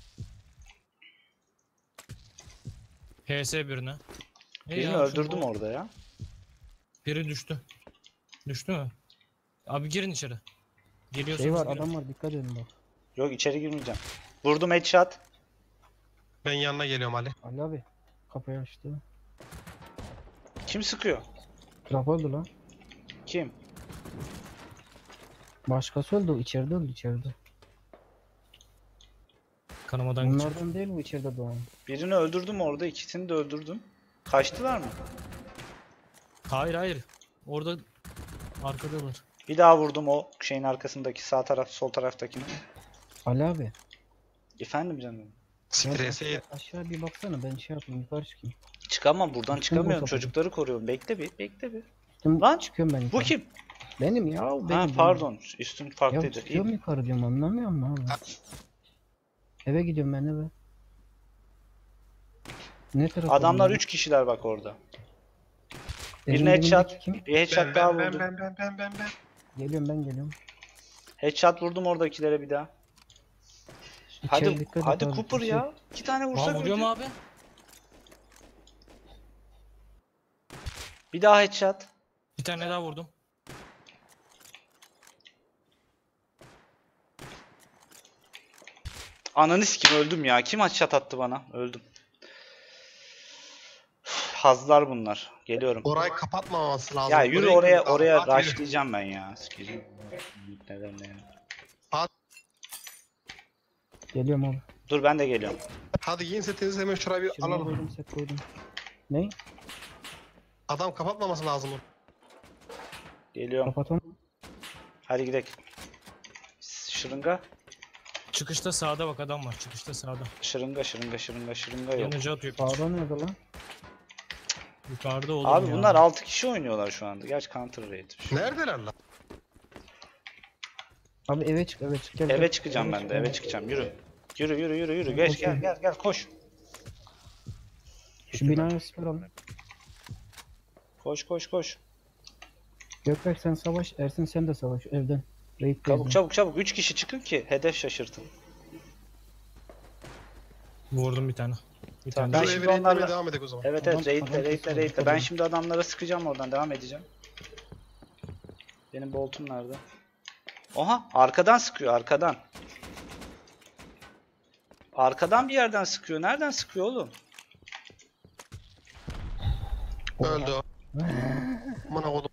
Speaker 1: H S birine. Hey
Speaker 2: Birini
Speaker 1: ya,
Speaker 2: öldürdüm
Speaker 1: şu-
Speaker 2: orada ya.
Speaker 1: Biri düştü. Düştü mü? Abi girin içeri. Geliyorsunuz.
Speaker 4: Şey var
Speaker 1: girin.
Speaker 4: adam var dikkat edin bak.
Speaker 2: Yok içeri girmeyeceğim. Vurdum headshot.
Speaker 3: Ben yanına geliyorum Ali.
Speaker 4: Ali abi kapıyı açtı.
Speaker 2: Kim sıkıyor?
Speaker 4: Trap öldü lan.
Speaker 2: Kim?
Speaker 4: Başkası öldü içeride öldü içeride.
Speaker 1: Kanamadan geçecek.
Speaker 4: Bunlardan değil bu içeride doğan.
Speaker 2: Birini öldürdüm orada. İkisini de öldürdüm. Kaçtılar mı?
Speaker 1: Hayır hayır. Orada arkadalar.
Speaker 2: Bir daha vurdum o şeyin arkasındaki sağ taraf sol taraftakini.
Speaker 4: Ali abi.
Speaker 2: Efendim canım.
Speaker 3: Siktir
Speaker 4: sen
Speaker 3: E S yedim.
Speaker 4: aşağı bir baksana ben şey yapayım yukarı çıkayım.
Speaker 2: Çıkamam buradan çıkamıyorum.
Speaker 4: kapatın.
Speaker 2: Çocukları koruyorum. Bekle bir. Bekle bir.
Speaker 4: Üstüm
Speaker 2: Lan,
Speaker 4: çıkıyorum ben
Speaker 2: Bu
Speaker 4: yukarı.
Speaker 2: kim?
Speaker 4: Benim ya o benim.
Speaker 2: Ha
Speaker 4: benim.
Speaker 2: pardon. Üstün
Speaker 4: Ya
Speaker 2: farklıydı.
Speaker 4: çıkıyorum
Speaker 2: İyi.
Speaker 4: yukarı diyorum anlamıyor musun abi? Eve gidiyorum ben eve. Ne tarafa?
Speaker 2: Adamlar
Speaker 4: gidiyorum?
Speaker 2: üç kişiler bak orada.
Speaker 4: Evin
Speaker 2: Birine headshot.
Speaker 4: dibindeki Kim?
Speaker 2: Bir headshot
Speaker 3: Ben
Speaker 2: daha
Speaker 3: ben ben
Speaker 2: vurdum.
Speaker 3: ben ben ben ben ben.
Speaker 4: Geliyorum ben geliyorum.
Speaker 2: Headshot vurdum oradakilere bir daha.
Speaker 4: İçeri
Speaker 2: Hadi
Speaker 4: dikkat et
Speaker 2: hadi
Speaker 4: abi,
Speaker 2: Cooper
Speaker 4: kimse-
Speaker 2: ya. İki tane
Speaker 1: Aa,
Speaker 2: vursak
Speaker 1: vuruyor mu
Speaker 2: öldü.
Speaker 1: abi?
Speaker 2: Bir daha headshot.
Speaker 1: Bir tane daha vurdum.
Speaker 2: Ananı sikim öldüm ya. Kim headshot attı bana? Öldüm. Hazlar bunlar. Geliyorum.
Speaker 3: Orayı kapatmaması lazım.
Speaker 2: Ya yürü
Speaker 3: Orayı
Speaker 2: oraya
Speaker 3: kırdı.
Speaker 2: oraya
Speaker 3: At, yürü.
Speaker 2: rushlayacağım ben ya. Sikeceğim. Neden ne ya?
Speaker 4: Geliyorum abi.
Speaker 2: Dur ben de geliyorum.
Speaker 3: Hadi giyin setinizi hemen şuraya bir
Speaker 4: Şimdi
Speaker 3: alalım.
Speaker 4: koydum set koydum. Ne?
Speaker 3: Adam kapatmaması lazım onu.
Speaker 2: Geliyorum.
Speaker 4: Kapatalım.
Speaker 2: Hadi gidelim. Şırınga.
Speaker 1: Çıkışta sağda bak adam var. Çıkışta sağda.
Speaker 2: Şırınga şırınga şırınga şırınga yok.
Speaker 1: Yanıcı atıyor.
Speaker 4: Sağda nerede lan?
Speaker 1: Yukarıda olur
Speaker 2: Abi
Speaker 1: ya.
Speaker 2: bunlar altı kişi oynuyorlar şu anda. Gerçi counter rate.
Speaker 3: Neredeler lan?
Speaker 4: Abi eve çık eve çık. Gel,
Speaker 2: Eve
Speaker 4: gel.
Speaker 2: çıkacağım ben
Speaker 4: çık,
Speaker 2: de eve çıkacağım. Yürü. Yürü yürü yürü yürü.
Speaker 4: Ben
Speaker 2: Geç gel
Speaker 4: koşuyorum.
Speaker 2: gel gel koş.
Speaker 4: Şu binaya siper alın.
Speaker 2: Koş koş koş.
Speaker 4: Gökberk sen savaş. Ersin sen de savaş evden. Raid
Speaker 2: Çabuk
Speaker 4: base'den.
Speaker 2: çabuk çabuk. üç kişi çıkın ki hedef şaşırtın.
Speaker 1: Vurdum bir tane. Bir tane.
Speaker 2: Ben
Speaker 3: Şuraya
Speaker 2: şimdi
Speaker 3: bir raidlemeye
Speaker 2: onlarla-
Speaker 3: devam edelim o zaman.
Speaker 2: Evet
Speaker 4: Tamam,
Speaker 2: evet raidle
Speaker 4: tamam,
Speaker 2: raidle
Speaker 4: kesin,
Speaker 2: raidle. Ben
Speaker 4: tamam.
Speaker 2: şimdi adamlara sıkacağım oradan devam edeceğim. Benim boltum nerede? Oha arkadan sıkıyor arkadan. Arkadan bir yerden sıkıyor. Nereden sıkıyor oğlum?
Speaker 3: Öldü o. Aman kodum.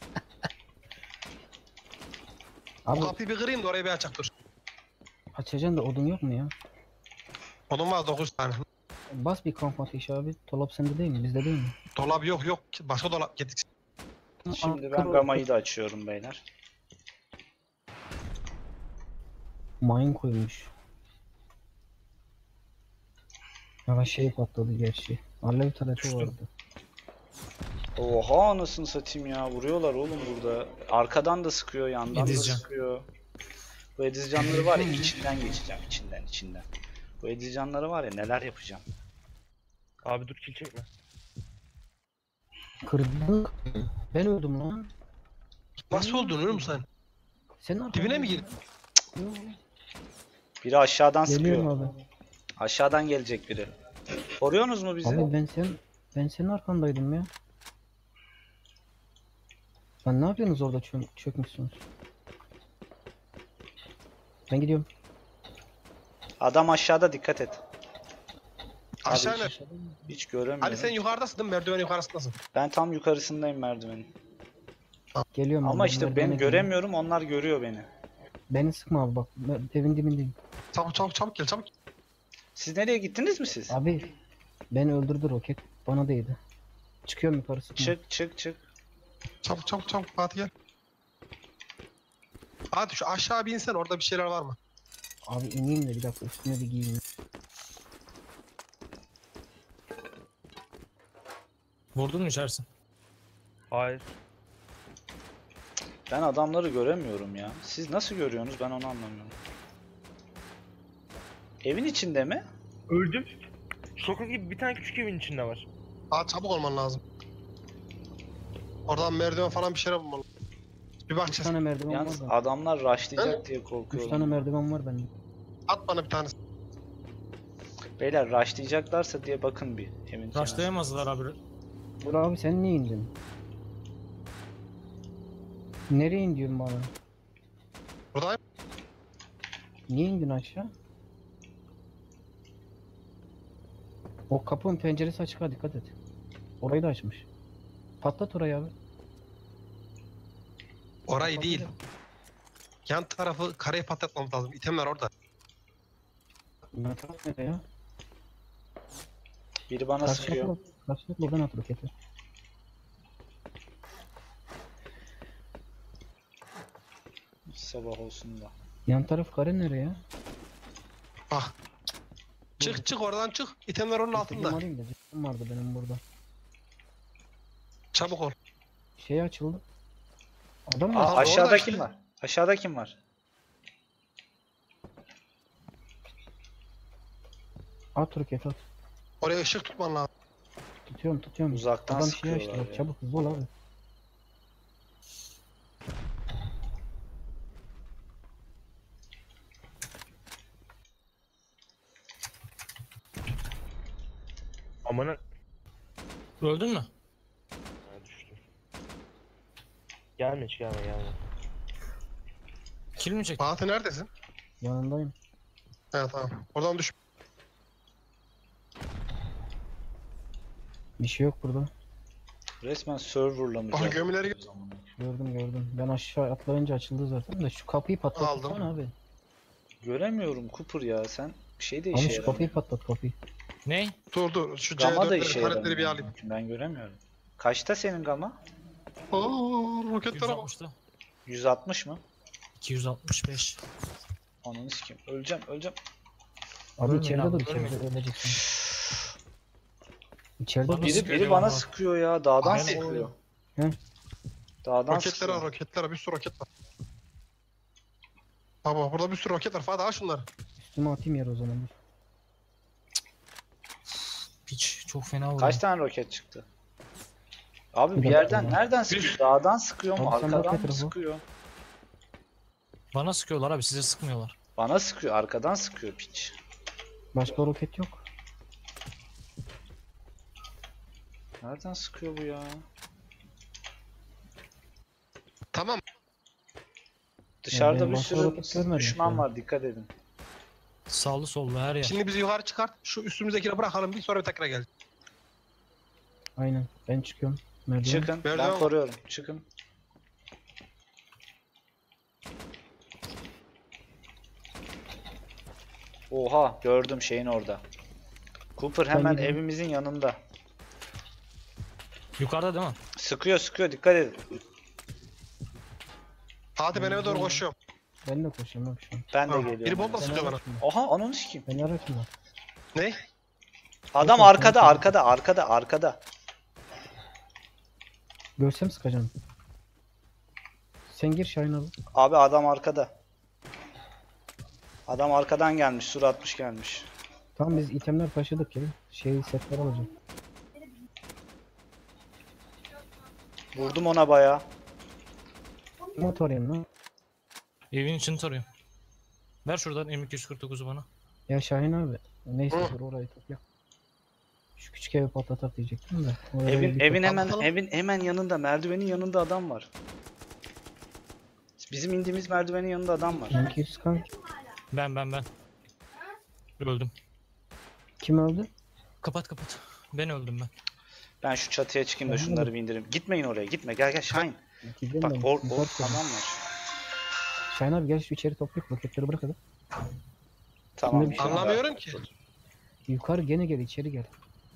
Speaker 3: Bu
Speaker 4: Abi
Speaker 3: kapıyı bir kırayım da orayı bir açak dur.
Speaker 4: açacaksın da odun yok mu ya?
Speaker 3: Odun var dokuz tane.
Speaker 4: Bas bir kamp ateşi abi. Dolap sende değil mi? Bizde değil mi?
Speaker 3: Dolap yok yok. Başka dolap getir.
Speaker 2: Şimdi
Speaker 4: Aa,
Speaker 2: ben
Speaker 4: kır-
Speaker 2: gamayı da açıyorum beyler.
Speaker 4: Mine koymuş. Ya şey patladı gerçi. Alev tarafı
Speaker 1: Düştüm.
Speaker 4: vardı.
Speaker 2: Oha anasını satayım ya. Vuruyorlar oğlum burada. Arkadan da sıkıyor, yandan
Speaker 1: Edizcan.
Speaker 2: da sıkıyor. Bu Edizcanları var ya içinden geçeceğim. içinden içinden. Bu Edizcanları var ya neler yapacağım.
Speaker 5: Abi dur kill çekme.
Speaker 4: Kırdık. Ben öldüm lan.
Speaker 3: Nasıl oldun oğlum sen?
Speaker 4: Sen arkamda.
Speaker 3: Dibine mi girdin?
Speaker 2: Biri aşağıdan
Speaker 4: Geliyorum
Speaker 2: sıkıyor.
Speaker 4: abi.
Speaker 2: Aşağıdan gelecek biri. Koruyorsunuz mu bizi?
Speaker 4: Abi ben sen ben senin arkandaydım ya. Lan ne yapıyorsunuz orada çö çökmüşsünüz? Ben gidiyorum.
Speaker 2: Adam aşağıda dikkat et.
Speaker 3: Aşağı
Speaker 2: Abi,
Speaker 3: iner.
Speaker 2: Hiç göremiyorum.
Speaker 3: Ali sen yukarıdasın değil mi? Merdiven yukarısındasın.
Speaker 2: Ben tam yukarısındayım merdivenin.
Speaker 4: Geliyorum
Speaker 2: Ama
Speaker 4: abi,
Speaker 2: işte
Speaker 4: merdivene
Speaker 2: ben
Speaker 4: gidiyorum.
Speaker 2: göremiyorum, onlar görüyor beni.
Speaker 4: Beni sıkma abi bak. Ben evin dibindeyim.
Speaker 3: Çabuk çabuk çabuk gel çabuk.
Speaker 2: Siz nereye gittiniz mi siz?
Speaker 4: Abi beni öldürdü roket. Bana değdi. Çıkıyorum yukarı sıkma.
Speaker 2: Çık çık çık.
Speaker 3: Çabuk çabuk çabuk Fatih gel. Fatih şu aşağı bir insen orada bir şeyler var mı?
Speaker 4: Abi ineyim de bir dakika üstüne bir giyeyim.
Speaker 1: Vurdun mu içersin?
Speaker 5: Hayır.
Speaker 2: Ben adamları göremiyorum ya. Siz nasıl görüyorsunuz? Ben onu anlamıyorum. Evin içinde mi?
Speaker 5: Öldüm. Sokak gibi bir tane küçük evin içinde var.
Speaker 3: Aa çabuk olman lazım. Oradan merdiven falan bir şeyler bulmalı. Bir
Speaker 4: Üç
Speaker 3: bakacağız.
Speaker 4: tane merdiven
Speaker 2: Yalnız
Speaker 4: var da.
Speaker 2: adamlar rushlayacak diye
Speaker 4: Üç
Speaker 2: korkuyorum.
Speaker 4: tane merdiven var bende.
Speaker 3: At bana bir tanesi.
Speaker 2: Beyler rushlayacaklarsa diye bakın bir. Evin kenarına.
Speaker 1: Rushlayamazlar abi.
Speaker 4: Dur abi sen niye indin? Nereye indin bana?
Speaker 3: Buradayım.
Speaker 4: Niye indin aşağı? O kapının penceresi açık ha dikkat et. Orayı da açmış. Patlat orayı abi.
Speaker 3: Orayı değil. Yan tarafı kareyi patlatmamız lazım. İtemler orada.
Speaker 4: Ben taraf nereye ya?
Speaker 2: Biri bana sıkıyor.
Speaker 4: Karşılıklı, karşılıklı oradan at roketi.
Speaker 2: Sabah olsun da.
Speaker 4: Yan taraf kare nereye ya?
Speaker 3: Bak. Çık çık oradan çık. İtemler onun
Speaker 4: Altında.
Speaker 3: altında.
Speaker 4: Alayım da cipim vardı benim burada.
Speaker 3: Çabuk ol.
Speaker 4: Şey açıldı. Adam mı?
Speaker 2: Aa,
Speaker 3: orada
Speaker 2: aşağıda
Speaker 3: işte.
Speaker 2: kim var? Aşağıda kim var?
Speaker 4: At roket at.
Speaker 3: Oraya ışık tutman lazım.
Speaker 4: Tutuyorum tutuyorum.
Speaker 2: Uzaktan
Speaker 4: Adam şey
Speaker 2: sıkıyorlar
Speaker 4: açtı bak
Speaker 2: ya.
Speaker 4: çabuk hızlı ol abi.
Speaker 5: Amına
Speaker 1: Öldün mü?
Speaker 5: ha, düştüm. Gelme hiç gelme gelme.
Speaker 1: Kill mi çektin?
Speaker 3: Fatih neredesin?
Speaker 4: Yanındayım.
Speaker 3: Evet tamam. Oradan düş.
Speaker 4: Bir şey yok burada.
Speaker 2: Resmen serverla mı?
Speaker 3: Aha,
Speaker 2: canım?
Speaker 3: gömüleri gö-
Speaker 2: O zaman.
Speaker 4: Gördüm gördüm. Ben aşağı atlayınca açıldı zaten de şu kapıyı patlatsana
Speaker 3: Aldım.
Speaker 4: abi.
Speaker 2: Göremiyorum Cooper ya, sen şey de
Speaker 4: Ama
Speaker 2: işe
Speaker 4: şu
Speaker 2: yaramıyor.
Speaker 4: kapıyı patlat kapıyı.
Speaker 1: Ney?
Speaker 3: Dur dur şu
Speaker 2: Gamma da
Speaker 3: C
Speaker 2: işe
Speaker 3: dörtleri paletleri bir
Speaker 2: yaramıyor.
Speaker 3: alayım.
Speaker 2: Ben göremiyorum. Kaçta senin gamma?
Speaker 3: Oo roketlere bak.
Speaker 1: yüz altmışta.
Speaker 2: yüz altmış mı?
Speaker 1: iki yüz altmış beş.
Speaker 2: Ananı sikeyim. Öleceğim, öleceğim.
Speaker 4: Abi
Speaker 1: Ölmeyin
Speaker 4: içeride
Speaker 1: abi,
Speaker 4: dur içeride
Speaker 1: ölmeyin.
Speaker 4: öleceksin. İçeride
Speaker 1: Bana
Speaker 4: dur.
Speaker 2: Biri,
Speaker 1: sıkıyor
Speaker 2: biri
Speaker 1: ya
Speaker 2: bana
Speaker 1: bak.
Speaker 2: sıkıyor ya. Dağdan
Speaker 1: Aynen
Speaker 2: sıkıyor.
Speaker 4: Hı.
Speaker 2: Dağdan
Speaker 3: Roketler
Speaker 2: sıkıyor.
Speaker 3: var roketler var. Bir sürü roket var. Baba burada bir sürü roket var. Fatih al şunları.
Speaker 4: Üstüme atayım yer o zaman. Dur.
Speaker 1: Piç çok fena vuruyor.
Speaker 2: Kaç tane roket çıktı? Abi
Speaker 4: Bir
Speaker 2: bir
Speaker 4: dakika
Speaker 2: yerden
Speaker 4: ya.
Speaker 2: nereden sıkıyor? Dağdan sıkıyor mu?
Speaker 4: Abi sen bak
Speaker 2: Arkadan mı
Speaker 4: etrafa.
Speaker 2: sıkıyor?
Speaker 1: Bana sıkıyorlar abi, size sıkmıyorlar.
Speaker 2: Bana sıkıyor. Arkadan sıkıyor piç.
Speaker 4: Başka roket yok.
Speaker 2: Nereden sıkıyor bu ya?
Speaker 3: Tamam.
Speaker 2: Dışarıda
Speaker 4: ben
Speaker 2: bir
Speaker 4: başka
Speaker 2: sürü
Speaker 4: roket görmedim
Speaker 2: düşman
Speaker 4: şu an.
Speaker 2: var. Dikkat edin.
Speaker 1: Sağlı sollu her yer.
Speaker 3: Şimdi bizi yukarı çıkart. Şu üstümüzdekini bırakalım. Bir sonra bir tekrar gel.
Speaker 4: Aynen. Ben çıkıyorum. Merdiven.
Speaker 2: Çıkın.
Speaker 3: Merdiven
Speaker 2: Ben
Speaker 3: var.
Speaker 2: koruyorum. Çıkın. Oha, gördüm şeyin orada. Cooper hemen
Speaker 4: gidiyorum.
Speaker 2: evimizin yanında.
Speaker 1: Yukarıda değil mi?
Speaker 2: Sıkıyor sıkıyor, dikkat edin.
Speaker 3: Fatih ben eve doğru koşuyorum.
Speaker 4: Ben de koşuyorum abi şu an.
Speaker 2: Ben de
Speaker 3: Tamam.
Speaker 2: geliyorum.
Speaker 3: Biri bomba
Speaker 4: Ben
Speaker 3: sıkıyor bana.
Speaker 4: araçım var.
Speaker 2: Oha, ananı sikeyim.
Speaker 4: Ben araçım var.
Speaker 3: Ne?
Speaker 2: Adam
Speaker 4: Yok, yok,
Speaker 2: arkada,
Speaker 4: yok.
Speaker 2: arkada, arkada, arkada.
Speaker 4: Görsem sıkacağım. Sen gir Şahin abi.
Speaker 2: Abi adam arkada. Adam arkadan gelmiş, sur atmış gelmiş.
Speaker 4: Tamam biz itemler taşıdık ya. Şey setler alacağım.
Speaker 2: Vurdum ona bayağı.
Speaker 4: Motor yanına.
Speaker 1: Evin içini tarıyorum. Ver şuradan M iki yüz kırk dokuzu bana.
Speaker 4: Ya Şahin abi. Neyse
Speaker 3: Hı.
Speaker 4: dur orayı topla. Şu küçük evi patlatak diyecektim de. oraya
Speaker 2: Evin
Speaker 4: bir
Speaker 2: evin
Speaker 4: top-
Speaker 2: hemen
Speaker 3: Bakalım.
Speaker 2: evin hemen yanında, merdivenin yanında adam var. Bizim indiğimiz merdivenin yanında adam var.
Speaker 4: iki yüz kanka.
Speaker 1: Ben ben ben. Öldüm.
Speaker 4: Kim öldü?
Speaker 1: Kapat kapat. Ben öldüm ben.
Speaker 2: Ben şu çatıya çıkayım da
Speaker 4: Tamam.
Speaker 2: şunları bir indireyim. Gitmeyin oraya, gitme. Gel gel Şahin.
Speaker 4: Gideyim
Speaker 2: Bak
Speaker 4: ben.
Speaker 2: or,
Speaker 4: Yukarı
Speaker 2: or
Speaker 4: çıkalım.
Speaker 2: adam var.
Speaker 4: Şahin abi gel şu içeri toplayıp roketleri bırak hadi.
Speaker 2: Tamam.
Speaker 4: Şimdi bir şey-
Speaker 3: Anlamıyorum ki.
Speaker 4: Yukarı gene gel içeri gel.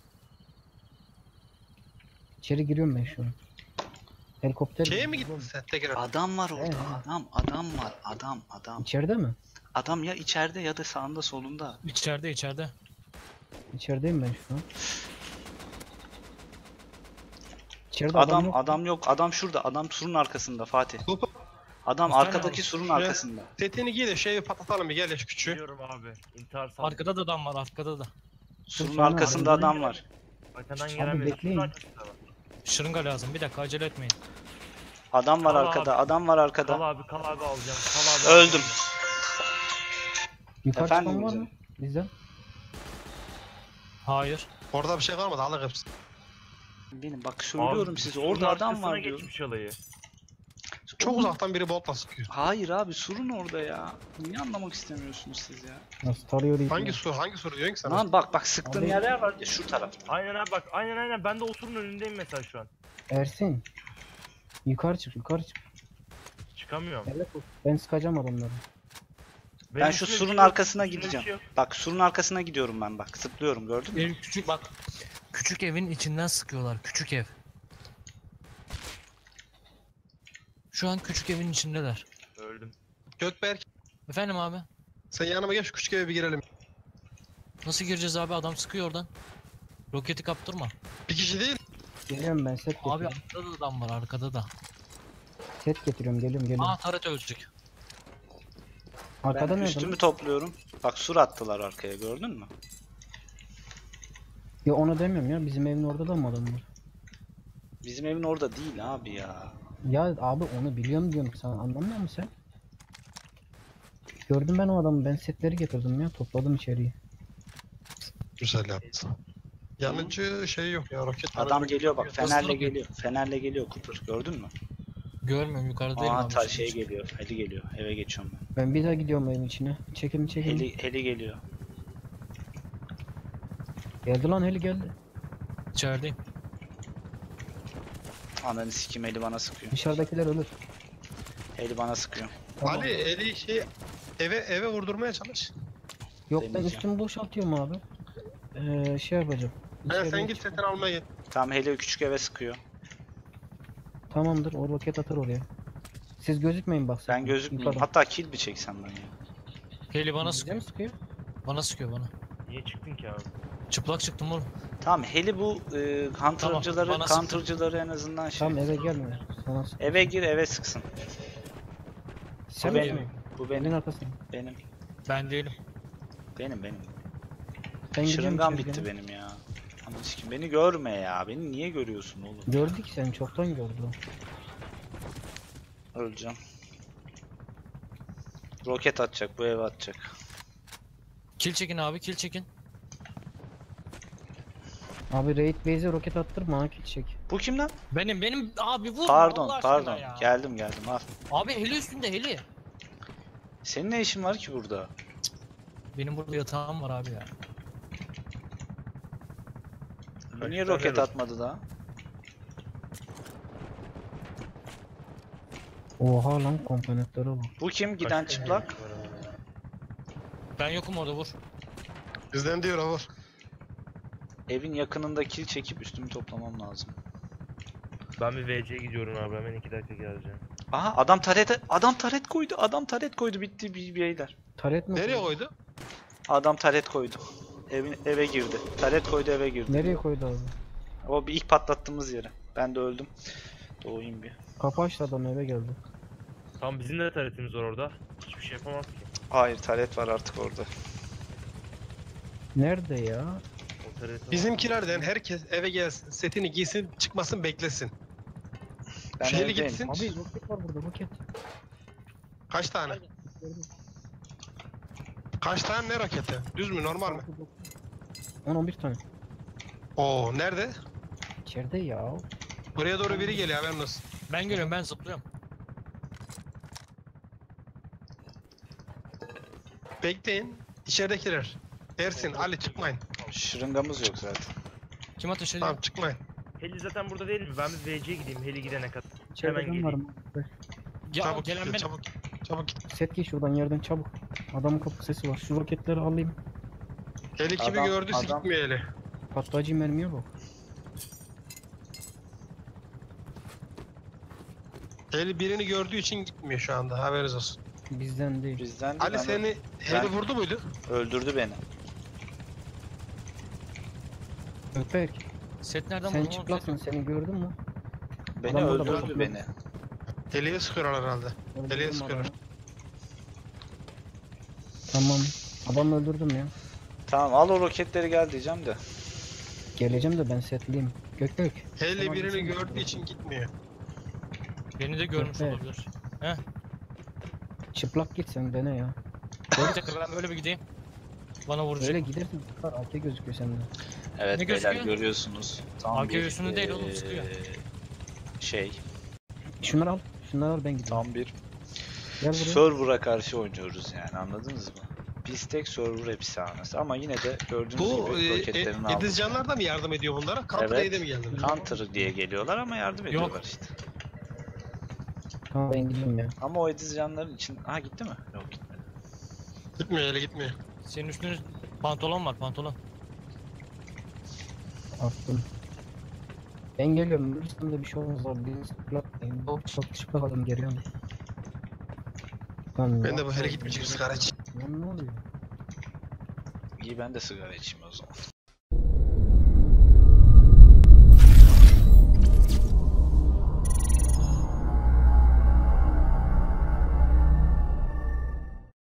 Speaker 4: İçeri giriyorum ben şu an. Helikopter.
Speaker 3: Şeye mi gittin sen tekrar?
Speaker 2: Adam var orada.
Speaker 4: He.
Speaker 2: Adam, adam var. Adam, adam.
Speaker 4: İçeride mi?
Speaker 2: Adam ya içeride ya da sağında solunda.
Speaker 1: İçeride içeride.
Speaker 4: İçerideyim ben şu an. İçeride adam,
Speaker 2: Adam,
Speaker 4: yok.
Speaker 2: adam yok. Adam şurada. Adam surun arkasında Fatih.
Speaker 3: Cooper
Speaker 2: Adam
Speaker 1: Bir tane
Speaker 2: arkadaki
Speaker 1: var.
Speaker 2: surun
Speaker 3: Şuraya-
Speaker 2: arkasında.
Speaker 3: setini giy de şeyi patlatalım bir gel ya şu küçüğü.
Speaker 5: Biliyorum abi. İntihar sandım.
Speaker 1: Arkada da adam var, arkada da.
Speaker 2: Surun
Speaker 4: Şahin abi,
Speaker 2: arkasında
Speaker 4: arkadan
Speaker 2: adam var.
Speaker 5: Arkadan
Speaker 4: Abi
Speaker 5: gelen bir
Speaker 4: bekleyin.
Speaker 1: Şırınga lazım. Bir dakika acele etmeyin.
Speaker 2: Adam var
Speaker 5: Al
Speaker 2: arkada.
Speaker 5: abi.
Speaker 2: Adam var
Speaker 5: Kal
Speaker 2: arkada.
Speaker 5: abi kal abi alacağım. Kal abi
Speaker 2: Öldüm.
Speaker 5: alacağım.
Speaker 4: Yukarı
Speaker 2: Efendim
Speaker 4: çıkan var
Speaker 2: canım?
Speaker 4: mı? Bizden.
Speaker 1: Hayır.
Speaker 3: Orada bir şey kalmadı aldık hepsini.
Speaker 2: Benim bak söylüyorum
Speaker 5: Abi,
Speaker 2: size
Speaker 5: surun
Speaker 2: orada adam
Speaker 5: arkasına
Speaker 2: var diyorum.
Speaker 5: geçmiş alayı.
Speaker 3: Çok
Speaker 2: Oğlum,
Speaker 3: uzaktan biri boltla sıkıyor.
Speaker 2: Hayır abi surun orada ya. Niye anlamak istemiyorsunuz siz ya?
Speaker 4: Nasıl tarıyor değil.
Speaker 3: Hangi sur hangi sur diyorsun ki sen?
Speaker 2: Lan bak bak sıktığın
Speaker 4: Abi-
Speaker 2: yerler var ya şu taraf.
Speaker 5: Aynen abi bak aynen aynen ben de osurun önündeyim mesela şu an.
Speaker 4: Ersin. Yukarı çık yukarı çık.
Speaker 5: Çıkamıyorum.
Speaker 4: Evet. Ben sıkacağım adamları.
Speaker 2: Ben
Speaker 5: Benim
Speaker 2: şu
Speaker 5: üstümde bir
Speaker 2: surun
Speaker 5: şey yok,
Speaker 2: arkasına
Speaker 5: üstümde bir
Speaker 2: gideceğim.
Speaker 5: şey yok.
Speaker 2: Bak surun arkasına gidiyorum ben bak. Zıplıyorum gördün mü?
Speaker 1: Ev küçük bak. Küçük evin içinden sıkıyorlar. Küçük ev. Şu an küçük evin içindeler.
Speaker 5: Öldüm.
Speaker 3: Gökberk
Speaker 1: Efendim abi.
Speaker 3: sen yanıma gel şu küçük eve bir girelim.
Speaker 1: Nasıl gireceğiz abi? Adam sıkıyor oradan. Roketi kaptırma.
Speaker 3: Bir kişi değil.
Speaker 4: Geliyorum ben set
Speaker 1: Abi
Speaker 4: getiriyorum.
Speaker 1: arkada da adam var, arkada da.
Speaker 4: Set getiriyorum geliyorum geliyorum.
Speaker 1: Aa taret ölecek.
Speaker 4: Arkada
Speaker 2: Ben
Speaker 4: ne
Speaker 2: üstümü
Speaker 4: adam?
Speaker 2: topluyorum. Bak sur attılar arkaya gördün mü?
Speaker 4: Ya onu demiyorum ya bizim evin orada da mı adam var?
Speaker 2: Bizim evin orada değil abi ya.
Speaker 4: Ya abi onu biliyorum diyorum sana anlamıyor musun sen? Gördüm ben o adamı ben setleri getirdim ya topladım içeriye.
Speaker 3: Güzel yaptın. Yanıcı şey yok ya roket.
Speaker 2: Adam
Speaker 3: roket
Speaker 2: geliyor bak
Speaker 3: yok.
Speaker 2: fenerle
Speaker 1: Hızlı
Speaker 2: geliyor. Fenerle geliyor Cooper gördün mü?
Speaker 1: Görmüyorum, yukarıdayım
Speaker 2: Aa
Speaker 1: abi.
Speaker 2: tar şey geliyor. Heli geliyor. Eve geçiyorum ben.
Speaker 4: Ben bir daha gidiyorum evin içine. Çekim çekim.
Speaker 2: Heli, heli geliyor.
Speaker 4: Geldi lan heli geldi.
Speaker 1: İçerideyim.
Speaker 2: Ananı sikim, Heli bana sıkıyor.
Speaker 4: Dışarıdakiler ölür.
Speaker 2: Heli bana sıkıyor.
Speaker 4: Tamam.
Speaker 3: Ali eli şey eve eve vurdurmaya çalış.
Speaker 4: Yok ben
Speaker 2: deneyeceğim.
Speaker 4: üstümü boşaltıyorum abi. Ee, şey yapacağım.
Speaker 3: Ben
Speaker 4: İçeriye
Speaker 3: sen git
Speaker 4: çık-
Speaker 3: setini almaya git.
Speaker 2: Tamam, Heli küçük eve sıkıyor.
Speaker 4: Tamamdır o roket atar oraya. Siz gözükmeyin bak.
Speaker 2: Ben
Speaker 4: sakın.
Speaker 2: gözükmeyeyim.
Speaker 4: Yukarı.
Speaker 2: Hatta kill bir çeksem ben ya.
Speaker 1: Heli bana
Speaker 4: Bize
Speaker 1: sıkıyor.
Speaker 4: mi sıkıyor?
Speaker 1: Bana sıkıyor bana.
Speaker 5: Niye çıktın ki abi?
Speaker 1: Çıplak çıktım oğlum.
Speaker 2: Tamam, Heli bu e, counter'cıları,
Speaker 1: bana sıktı.
Speaker 2: counter'cıları en azından şey.
Speaker 4: Tamam eve gelme. Sana sık.
Speaker 2: Eve gir, eve sıksın.
Speaker 4: Sen
Speaker 2: benim.
Speaker 4: mi?
Speaker 2: Bu
Speaker 4: Benim
Speaker 2: benim,
Speaker 4: arkasında.
Speaker 2: benim,
Speaker 1: Ben değilim.
Speaker 2: benim, benim.
Speaker 4: Ben gidiyorum
Speaker 2: Şırıngan
Speaker 4: içeri
Speaker 2: bitti
Speaker 4: gene.
Speaker 2: benim ya. Ananı sikim, beni görme ya. Beni niye görüyorsun oğlum?
Speaker 4: Gördük seni çoktan gördü.
Speaker 2: Öleceğim. Roket atacak, bu eve atacak.
Speaker 1: Kill çekin abi, kill çekin.
Speaker 4: Abi raid base'e roket attırma ha kill çek.
Speaker 2: Bu kim lan?
Speaker 1: Benim benim abi vurma
Speaker 2: Pardon,
Speaker 1: Allah aşkına
Speaker 2: pardon.
Speaker 1: ya.
Speaker 2: Geldim, geldim. Al.
Speaker 1: Abi heli üstünde heli.
Speaker 2: Senin ne işin var ki burada?
Speaker 1: Benim burada yatağım var abi ya.
Speaker 2: Bu niye
Speaker 5: tane
Speaker 2: roket
Speaker 5: ro-
Speaker 2: atmadı daha?
Speaker 4: Oha lan komponentlere bak.
Speaker 2: Bu kim? Giden
Speaker 5: Kaç
Speaker 2: çıplak.
Speaker 5: tane var abi?
Speaker 1: Ben yokum orada vur.
Speaker 3: Bizden diyor vur.
Speaker 2: Evin yakınında kill çekip üstümü toplamam lazım.
Speaker 5: Ben bir V C'ye gidiyorum abi, hemen iki dakika geleceğim.
Speaker 2: Aha, adam taret adam taret koydu. Adam taret koydu, bitti bir beyler.
Speaker 4: Taret mi?
Speaker 3: Nereye
Speaker 4: koydu?
Speaker 3: koydu?
Speaker 2: Adam taret koydu. Evin eve girdi. Taret koydu, eve girdi.
Speaker 4: Nereye koydu abi?
Speaker 2: O bir ilk patlattığımız yere. Ben de öldüm. Doğayım bir.
Speaker 4: Kapı açtı adam eve geldi.
Speaker 5: Tam bizim de taretimiz var orada. Hiçbir şey yapamaz ki.
Speaker 2: Hayır, taret var artık orada.
Speaker 4: Nerede ya?
Speaker 5: O tareti
Speaker 3: Bizimkilerden herkes eve gelsin, setini giysin, çıkmasın beklesin.
Speaker 2: Ben
Speaker 3: Şöyle
Speaker 2: evdeyim.
Speaker 3: gitsin.
Speaker 4: Abi roket var burada roket.
Speaker 3: Kaç tane? Kaç tane ne roketi? Düz mü normal mi?
Speaker 4: on on bir tane.
Speaker 3: Oo nerede?
Speaker 4: İçeride ya.
Speaker 3: Buraya doğru biri geliyor haberin olsun.
Speaker 1: Ben geliyorum, ben zıplıyorum.
Speaker 3: Bekleyin. İçeridekiler. Ersin, Ali çıkmayın.
Speaker 2: Şırıngamız yok zaten.
Speaker 1: Kim ateş ediyor?
Speaker 3: Tamam çıkmayın.
Speaker 5: Heli zaten burada değil mi? Ben bir V C'ye gideyim Heli gidene kadar.
Speaker 4: İçeride
Speaker 5: Hemen
Speaker 4: ben varım.
Speaker 1: Ya
Speaker 3: çabuk
Speaker 1: gelen
Speaker 3: git,
Speaker 1: benim.
Speaker 3: çabuk git. Çabuk git.
Speaker 4: Set giy şuradan yerden çabuk. Adamın kapı sesi var. Şu roketleri alayım.
Speaker 3: Eli kimi
Speaker 2: Adam-
Speaker 3: gördüyse
Speaker 2: adam-
Speaker 3: gitmiyor eli.
Speaker 4: Patlayıcı mermiye bak.
Speaker 3: Eli birini gördüğü için gitmiyor şu anda haberiniz olsun.
Speaker 4: Bizden değil.
Speaker 2: Bizden de
Speaker 3: Ali
Speaker 2: ben-
Speaker 3: seni Heli
Speaker 2: ben-
Speaker 3: vurdu muydu?
Speaker 2: öldürdü beni.
Speaker 4: Öpek.
Speaker 1: Set nereden
Speaker 4: Sen
Speaker 1: buldun oğlum?
Speaker 4: çıplaksın seni gördün mü?
Speaker 2: Beni
Speaker 4: Adam burada
Speaker 2: öldürdü
Speaker 4: bakıyor.
Speaker 2: beni.
Speaker 3: Heli'ye sıkıyorlar herhalde.
Speaker 4: Öldürdüm
Speaker 3: Deliye sıkıyorlar.
Speaker 4: adamı. Tamam. Adamı öldürdüm ya.
Speaker 2: Tamam, al o roketleri gel diyeceğim de.
Speaker 4: Geleceğim de ben setliyim. Gök gök.
Speaker 3: Heli
Speaker 4: Tamam,
Speaker 3: birini
Speaker 4: geçin.
Speaker 3: gördüğü için gitmiyor.
Speaker 1: Beni de görmüş
Speaker 4: Evet.
Speaker 1: olabilir.
Speaker 4: Çıplak git sen dene ya.
Speaker 1: Bir dakika ben böyle bir gideyim. Bana vuracak.
Speaker 4: Öyle gidersin çıkar A K gözüküyor sende.
Speaker 2: Evet
Speaker 1: Ne
Speaker 2: beyler,
Speaker 1: gözüküyor?
Speaker 2: görüyorsunuz. Tam
Speaker 1: A K
Speaker 2: bir,
Speaker 1: üstünde değil oğlum, sıkıyor.
Speaker 2: eee, Şey,
Speaker 4: Şunları al. Şunları al ben gidiyorum.
Speaker 2: tam bir
Speaker 4: Gel buraya.
Speaker 2: server'a karşı oynuyoruz yani, anladınız mı? Biztek server hapishanesi ama yine de gördüğünüz
Speaker 3: Bu
Speaker 2: gibi
Speaker 3: e,
Speaker 2: roketlerini
Speaker 3: e,
Speaker 2: aldık.
Speaker 3: Edizcanlar da mı yardım ediyor bunlara? Counter
Speaker 2: Evet.
Speaker 3: Aid'e mi geldiler?
Speaker 2: Counter diye geliyorlar ama yardım
Speaker 1: Yok.
Speaker 2: ediyorlar işte.
Speaker 4: Tamam ben gidiyorum ya.
Speaker 2: Ama o edizcanların için... Ha, gitti mi? Yok, gitmedi.
Speaker 3: Gitmiyor Heli gitmiyor.
Speaker 1: Senin üstünde pantolon var, pantolon.
Speaker 4: Attım. Ben geliyorum. Üstümde bir şey olmaz abi. Biz çıplak. Çok çok çıplak adam geliyorum. Lan
Speaker 3: Ben
Speaker 4: ya.
Speaker 3: de bu Heli gitmeyecek sigara iç.
Speaker 4: Lan ne oluyor?
Speaker 2: İyi, ben de sigara içeyim o zaman.